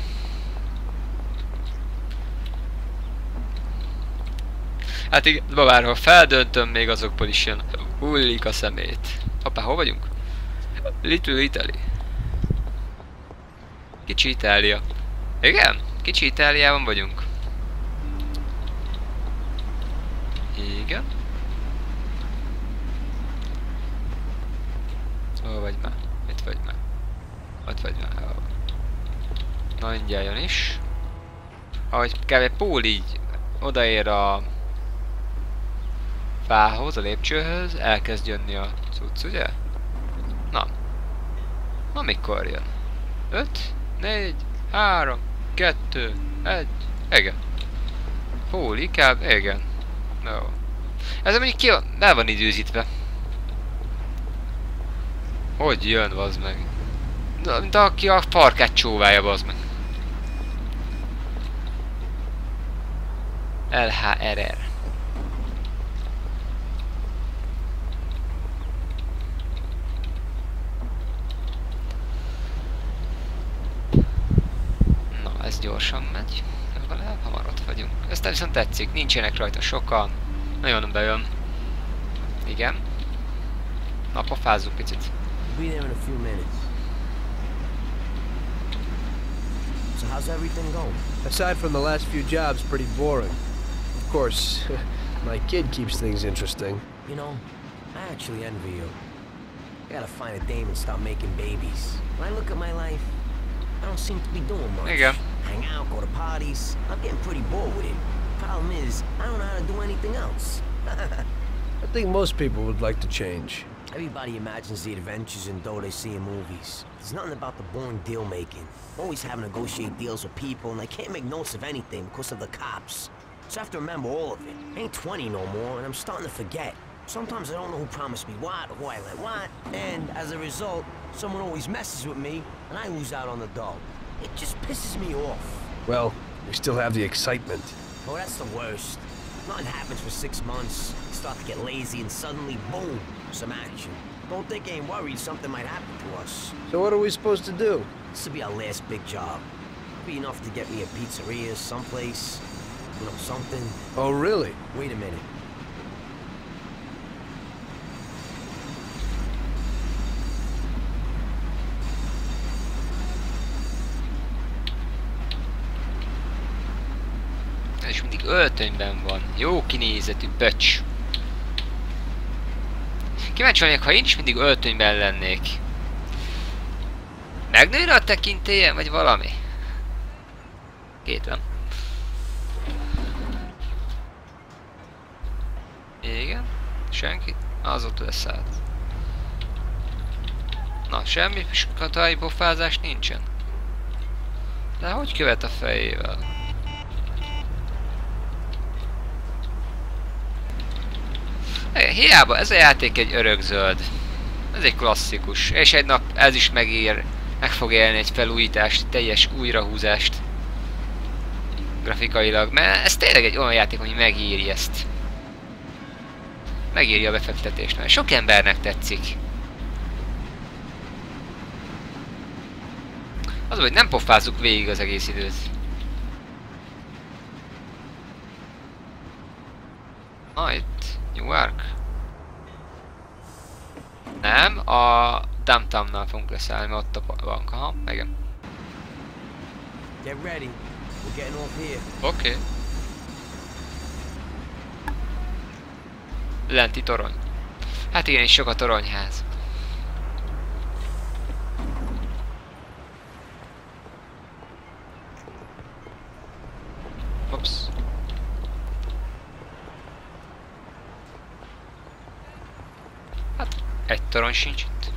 Hát igen, bárhol feldöntöm, még azokból is jön. Hullik a szemét. Hoppá, hol vagyunk? Little Italy. Kicsi Itália. Igen? Kicsi Itáliában vagyunk. Igen. Hol vagy már? Itt vagy már. Ott vagy már. Hol. Na, mindjárt jön is. Ahogy kb. Paul így odaér a fához, a lépcsőhöz, elkezd jönni a cucc, ugye? Na. Na, mikor jön? 5, 4, 3, 2, 1, igen. Paul, inkább, igen. Jó. Ez mondjuk ki be van időzítve. Hogy jön, bazd meg? Mint aki a farkát csóválja, bazd meg. LHRR. Na, ez gyorsan megy. Legalább hamar ott vagyunk. Ezt viszont tetszik, nincsenek rajta sokan. Nagyon bejön. Igen. Na, pofázzuk picit. Be there in a few minutes. So how's everything going? Aside from the last few jobs, pretty boring. Of course, my kid keeps things interesting. You know, I actually envy you. I gotta find a dame and stop making babies. When I look at my life, I don't seem to be doing much. There you go. Hang out, go to parties. I'm getting pretty bored with it. Problem is, I don't know how to do anything else. I think most people would like to change. Everybody imagines the adventures and dough they see in movies. There's nothing about the boring deal making. Always having to negotiate deals with people, and I can't make notes of anything because of the cops. So I have to remember all of it. I ain't 20 no more, and I'm starting to forget. Sometimes I don't know who promised me what, or who I let what, and as a result, someone always messes with me, and I lose out on the dough. It just pisses me off. Well, we still have the excitement. Oh, that's the worst. Nothing happens for 6 months. You start to get lazy, and suddenly, boom, some action. Don't think I ain't worried something might happen to us. So what are we supposed to do? This will be our last big job. Be enough to get me a pizzeria someplace. You know, something. Oh, really? Wait a minute. És mindig öltönyben van. Jó kinézetű pöcs. Kíváncsi vagyok, ha én is mindig öltönyben lennék. Megnőne a tekintélyem, vagy valami? Kétlem. Igen. Senki? Az ott leszállt. Na, semmi katai pofázás nincsen. De hogy követ a fejével? Hiába, ez a játék egy örökzöld. Ez egy klasszikus. És egy nap ez is meg fog élni egy felújítást, teljes újrahúzást. Grafikailag, mert ez tényleg egy olyan játék, ami megéri ezt. Megéri a befektetést, mert sok embernek tetszik. Az, hogy nem pofázzuk végig az egész időt. Itt. Newark. Nem, a Downtown-nál fogunk leszállni, mert ott a bank. Aha, igen. Get ready. We're getting off here. Oké. Lenti torony. Hát igen, és sok a toronyház. Ups. Hát, egy torony sincs itt.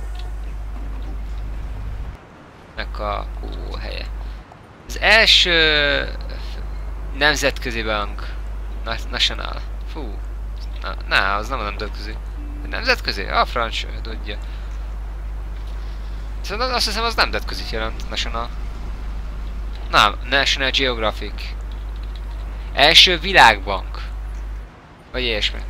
Nek a helye. Az első nemzetközi bank. National. Fú. Na, az nem a nemzetközi. Nemzetközi? A franc tudja. Szóval azt hiszem az nemzetközit jelent. National. Nem, National Geographic. Első világbank. Vagy ilyesmi.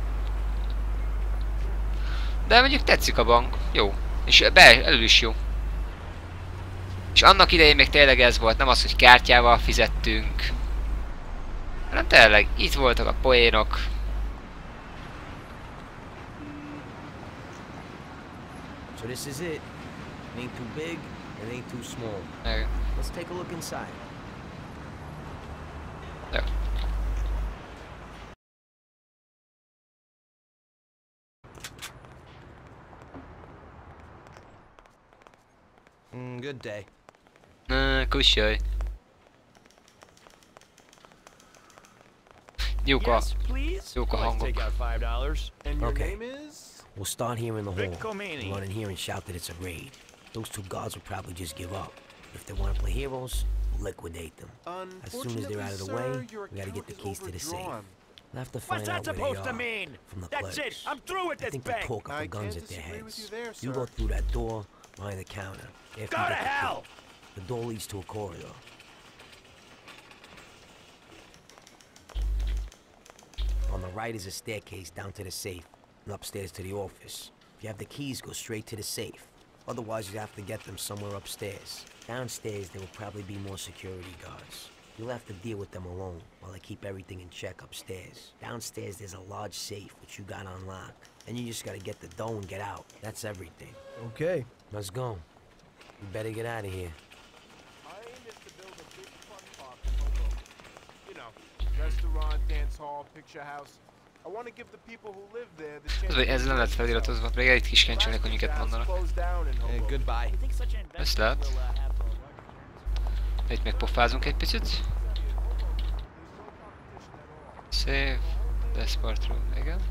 De mondjuk tetszik a bank. Jó. És elő is jó. És annak idején még tényleg ez volt, nem az, hogy kártyával fizettünk. Hanem tényleg, itt voltak a poénok. So this is it. It ain't too big, it ain't too small. Meg. Let's take a look inside. Jó. Good day. Kussolj. Jók a hangok. Okay. We'll start here in the hall. Run in here and shout that it's a raid. Those two guards will probably just give up. If they want to play heroes, we'll liquidate them. As soon as they're out of the way, we gotta get the keys to the safe. We'll have to find out where they are from the clerks. That's it. I'm through with this bank. I think they poke up the guns at their heads. You go through that door behind the counter. After you get the key. The door leads to a corridor. On the right is a staircase down to the safe, and upstairs to the office. If you have the keys, go straight to the safe. Otherwise, you have to get them somewhere upstairs. Downstairs, there will probably be more security guards. You'll have to deal with them alone, while I keep everything in check upstairs. Downstairs, there's a large safe, which you got on lock. Then you just gotta get the dough and get out. That's everything. Okay. Let's go. We better get out of here. Restaurant, dance hall, picture house. I want to give the people who live there the chance. Ez nem lett feliratozva, még itt kis kencsenek, hogy miket mondanak. Hey, goodbye. Ezt lehet. Itt megpofázunk egy picit. Save. Desport room, igen.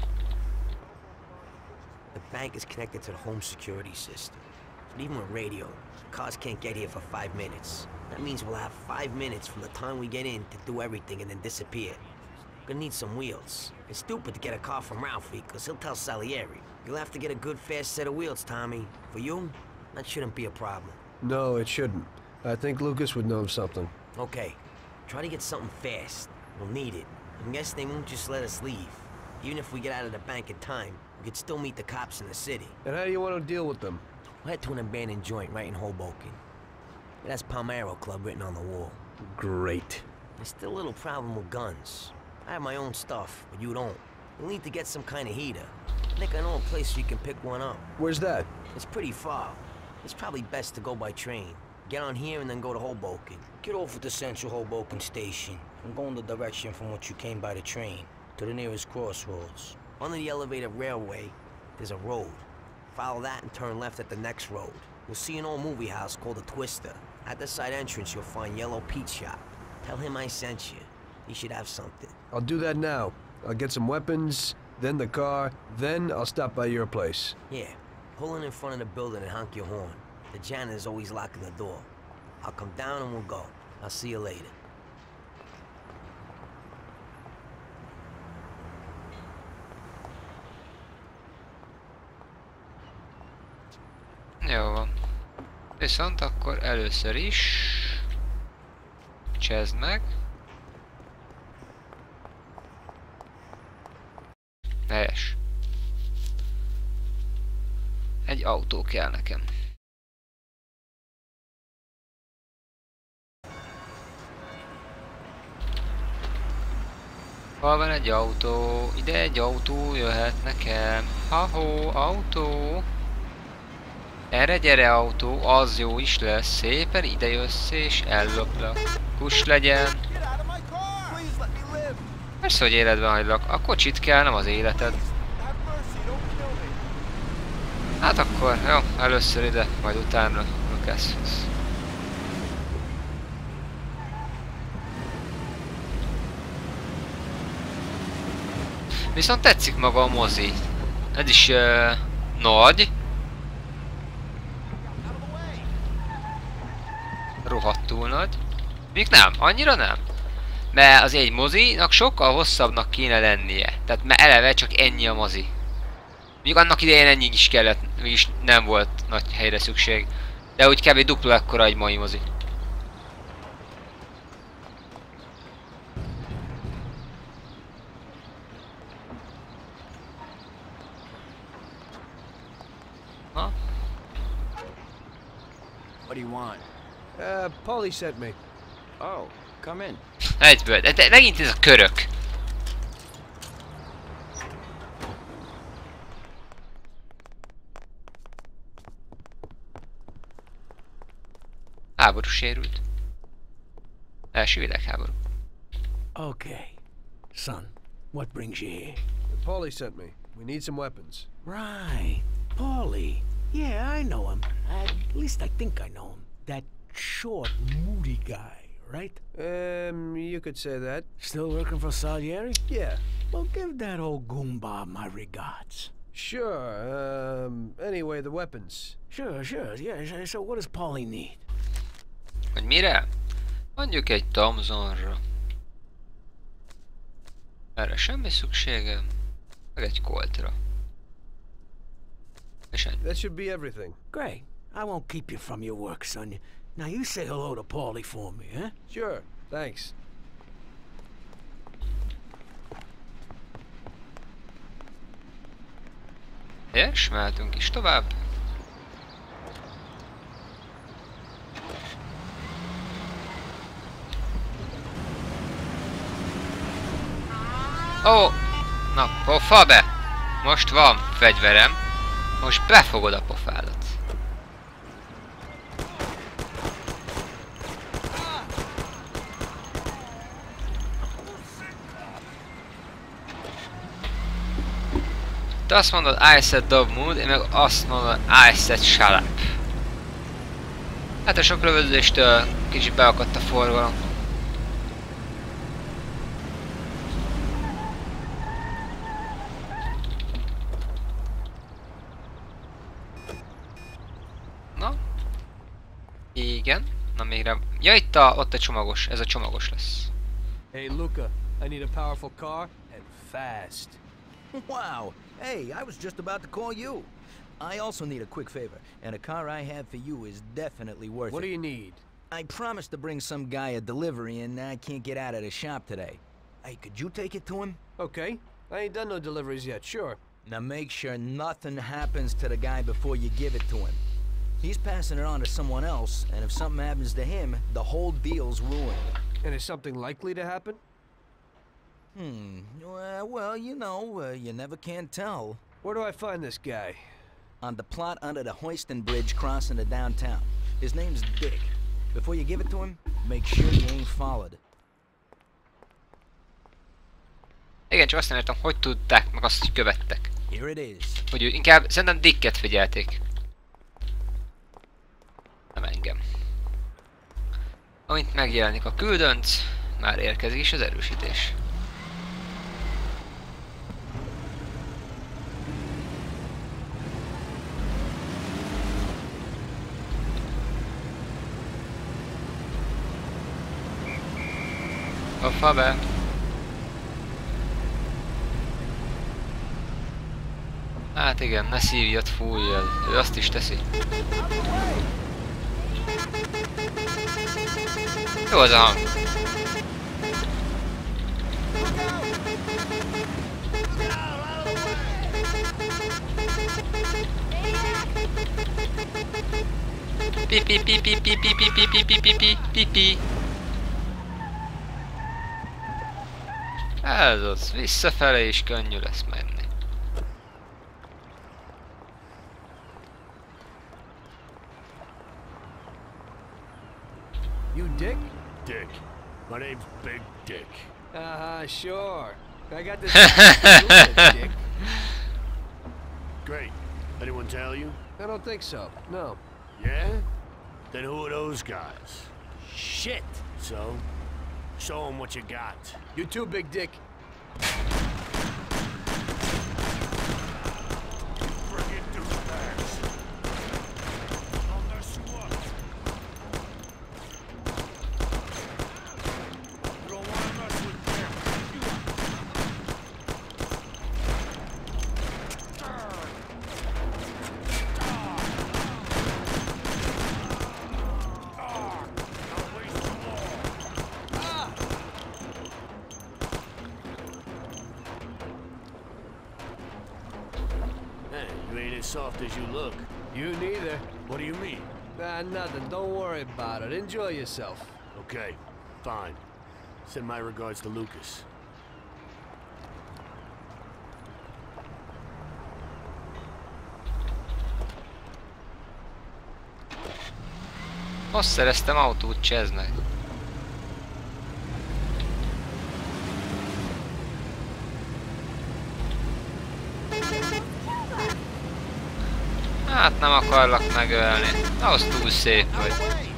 The bank is connected to the home security system. But even with radio, cars can't get here for 5 minutes. That means we'll have 5 minutes from the time we get in to do everything and then disappear. Gonna need some wheels. It's stupid to get a car from Ralphie, because he'll tell Salieri. You'll have to get a good fast set of wheels, Tommy. For you, that shouldn't be a problem. No, it shouldn't. I think Lucas would know something. Okay. Try to get something fast. We'll need it. I guess they won't just let us leave. Even if we get out of the bank in time, we could still meet the cops in the city. And how do you want to deal with them? We'll head to an abandoned joint right in Hoboken. It has Palmero Club written on the wall. Great. There's still a little problem with guns. I have my own stuff, but you don't. We'll need to get some kind of heater. I think I know a place where you can pick one up. Where's that? It's pretty far. It's probably best to go by train. Get on here and then go to Hoboken. Get off at the central Hoboken station and go in the direction from which you came by the train to the nearest crossroads. Under the elevated railway, there's a road. Follow that and turn left at the next road. You'll see an old movie house called the Twister. At the side entrance, you'll find Yellow Pete's shop. Tell him I sent you. He should have something. I'll do that now. I'll get some weapons, then the car, then I'll stop by your place. Yeah, pull in front of the building and honk your horn. The janitor's always locking the door. I'll come down and we'll go. I'll see you later. Jó van. Viszont akkor először is... Csezd meg. Helyes. Egy autó kell nekem. Hol van egy autó? Ide egy autó jöhet nekem. Ha-hó, autó. Erre gyere autó, az jó is lesz. Szépen ide jössz és elloplak. Kus legyen. Persze, hogy életben hagylak. A kocsit kell, nem az életed. Hát akkor, jó, először ide, majd utána Lucashoz. Viszont tetszik maga a mozi. Ez is nagy. Rohadtul nagy. Még nem, annyira nem. Mert az egy mozinak sokkal hosszabbnak kéne lennie. Tehát mert eleve csak ennyi a mozi. Még annak idején ennyi is kellett, mégis nem volt nagy helyre szükség. De úgy kb. Dupla ekkora egy mai mozi. do you want? Paulie sent me. Oh, come in. Egyből, de megint ez a körök. Háború sérült. Első világháború. Okay. Son, what brings you here? Paulie sent me. We need some weapons. Right. Paulie. Yeah, I know him. At least I think I know him. That short, moody guy, right? You could say that. Still working for Salieri? Yeah. Well, give that old goomba my regards. Sure. Anyway, the weapons. Sure. Yeah, so what does Paulie need? Hogy mire? Mondjuk egy Thompsonra. Erre semmi szükségem. Meg egy Coltra. És ennyi. That should be everything. Great. I won't keep you from your work, son. Now you say hello to Paulie for me, huh? Sure. Thanks. És mehetünk is tovább. Ó, na pofa be! Most van fegyverem. Most befogod a pofádat. Te azt mondod, I said dog mood, én meg azt mondod, I said shut up. Hát a sok lövöldéstől kicsit beakadt a forgalom. Na? Igen. Na még rá... Ja, ott a csomagos. Ez a csomagos lesz. Hey, Luca. I need a powerful car and fast. Wow. Hey, I was just about to call you. I also need a quick favor, and a car I have for you is definitely worth it. What do you need? I promised to bring some guy a delivery, and I can't get out of the shop today. Hey, could you take it to him? Okay. I ain't done no deliveries yet, sure. Now make sure nothing happens to the guy before you give it to him. He's passing it on to someone else, and if something happens to him, the whole deal's ruined. And is something likely to happen? Well, you know, you never can tell. Where do I find this guy? On the plot under the Hoiston Bridge crossing the downtown. His name's Dick. Before you give it to him, make sure you ain't followed. Igen, csak azt nem értem, hogy tudták, meg azt, hogy követtek. Here it is. Hogy inkább szerintem Dicket figyelték. Nem engem. Amint megjelenik a küldönc, már érkezik is az erősítés. Hoppa be! Hát igen, ne szívjad, fújjad. Ő azt is teszi. Jó az a hang. Pi pi pi pi pi pi pi pi pi pi pi pi pi pi. Ez az, visszafele is könnyű lesz menni. You Dick? Dick. My name's Big Dick. Sure. I got this Dick. Great. Anyone tell you? I don't think so. No. Yeah? Then who are those guys? Shit! So? Show them what you got. You too, Big Dick. Soft as you look. You neither. What do you mean? Nothing. Don't worry about it. Enjoy yourself. Okay, fine. Send my regards to Lucas. Most szereztem autót Cheznek. Hát nem akarlak megölni. Ahhoz túl szép vagy.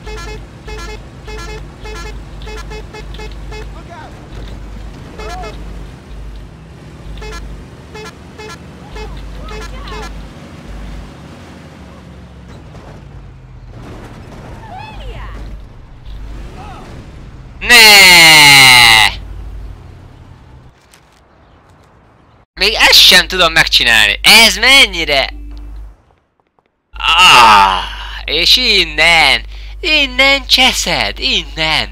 Még ezt sem tudom megcsinálni. Ez mennyire? És innen! Innen cseszed! Innen!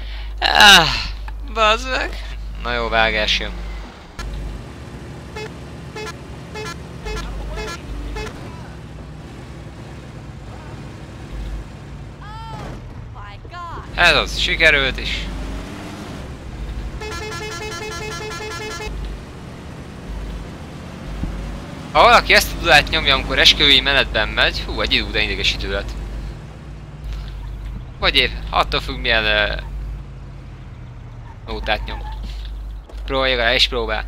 Bazd meg! Na jó, vágás jön. Ez az, sikerült is. Ha valaki ezt a dudát nyomja, amikor esküvői menetben megy, hú, egy idő után idegesítő lett. Vagy épp, attól függ milyen nótát nyom. Próbálj rá, és próbál.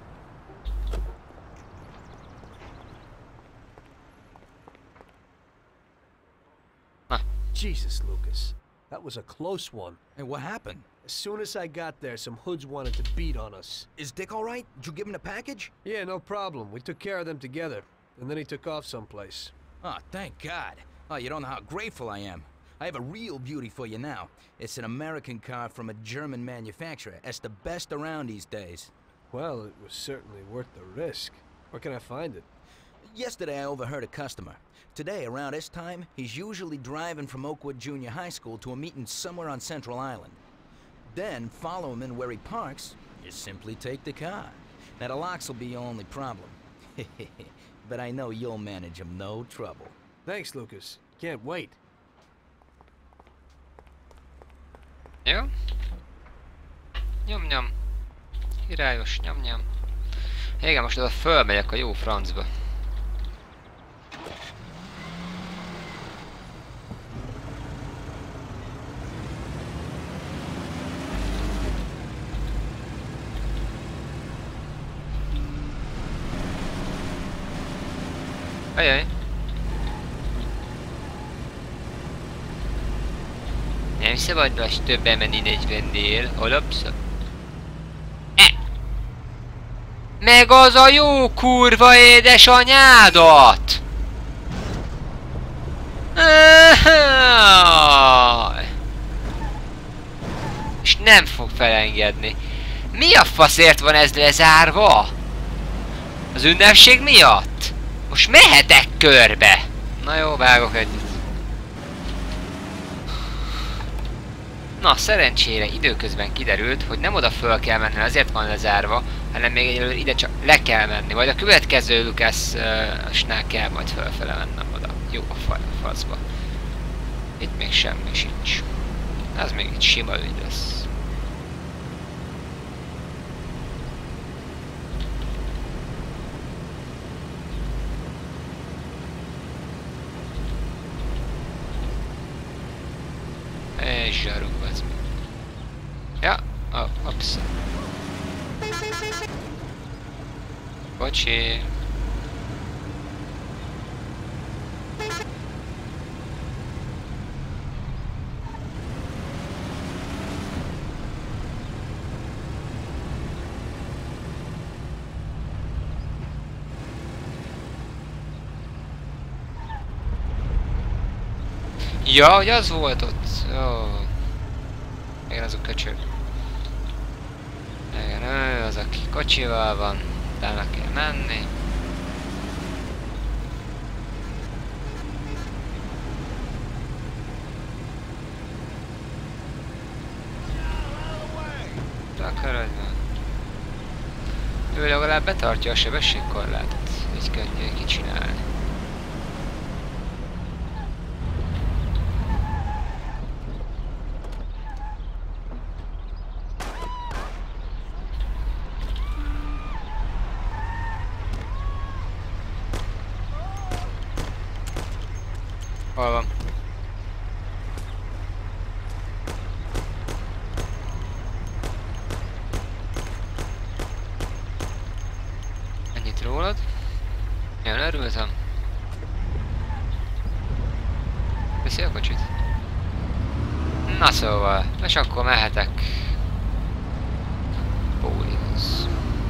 Na. Jesus, Lucas. That was a close one. Hey, what happened? As soon as I got there, some hoods wanted to beat on us. Is Dick all right? Did you give him the package? Yeah, no problem. We took care of them together. And then he took off someplace. Oh, thank God. Oh, you don't know how grateful I am. I have a real beauty for you now. It's an American car from a German manufacturer. It's the best around these days. Well, it was certainly worth the risk. Where can I find it? Yesterday I overheard a customer. Today, around this time, he's usually driving from Oakwood Junior High School to a meeting somewhere on Central Island. Then, follow him in where he parks, you simply take the car. Now, the locks will be your only problem. But I know you'll manage him, no trouble. Thanks, Lucas. Can't wait. Jó? Nyom-nyom. Királyos, nyom-nyom. Igen, most oda fölmegyek a jó francba. Ajaj. Nem szabad most többen menni 40-nél, alapszak. Meg az a jó kurva édesanyádat! És nem fog felengedni. Mi a faszért van ez lezárva? Az ünnepség miatt? Most mehetek körbe! Na jó, vágok egyet. Na, szerencsére időközben kiderült, hogy nem oda föl kell menni, azért van lezárva, hanem még egyelőre ide csak le kell menni. Vagy a következő Lucasnál kell majd fölfele mennem oda. Jó a faszba. Itt még semmi sincs. Ez még egy sima ügy lesz. Zsaruk, az mi? Ja, ups. Bocsi. Ja, hogy az volt ott. Ó. Igen, az a köcsög. Igen, ő az, aki kocsival van. Utána kell menni. Takarodj már. Ő legalább betartja a sebességkorlátot. Így könnyű kicsinálni. Hol van? Ennyit rólad. Nagyon örültem. Viszi a kocsit? Na szóval, és akkor mehetek Pólihoz.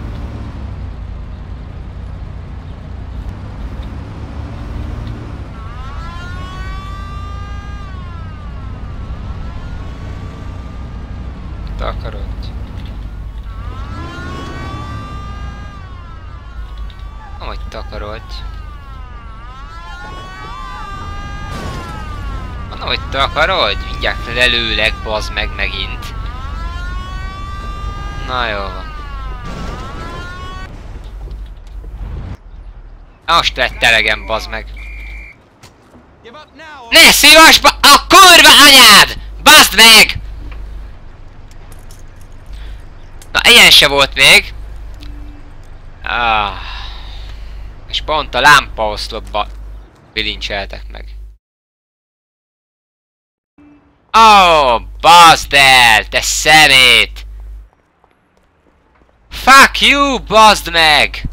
Takarodj. Ahogy takarodj. Mondom, hogy takarodj, mindjárt lelőlek, bazd meg megint. Na jó van. Most lett elegem, bazd meg. Ne szívas a kurva anyád! Bazd meg! Na ilyen se volt még. És pont a lámpaoszlopba bilincseltek meg. Bazd el, te szemét! Fuck you, bazd meg!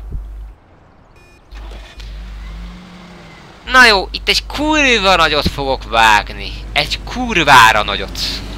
Na jó, itt egy kurva nagyot fogok vágni. Egy kurvára nagyot.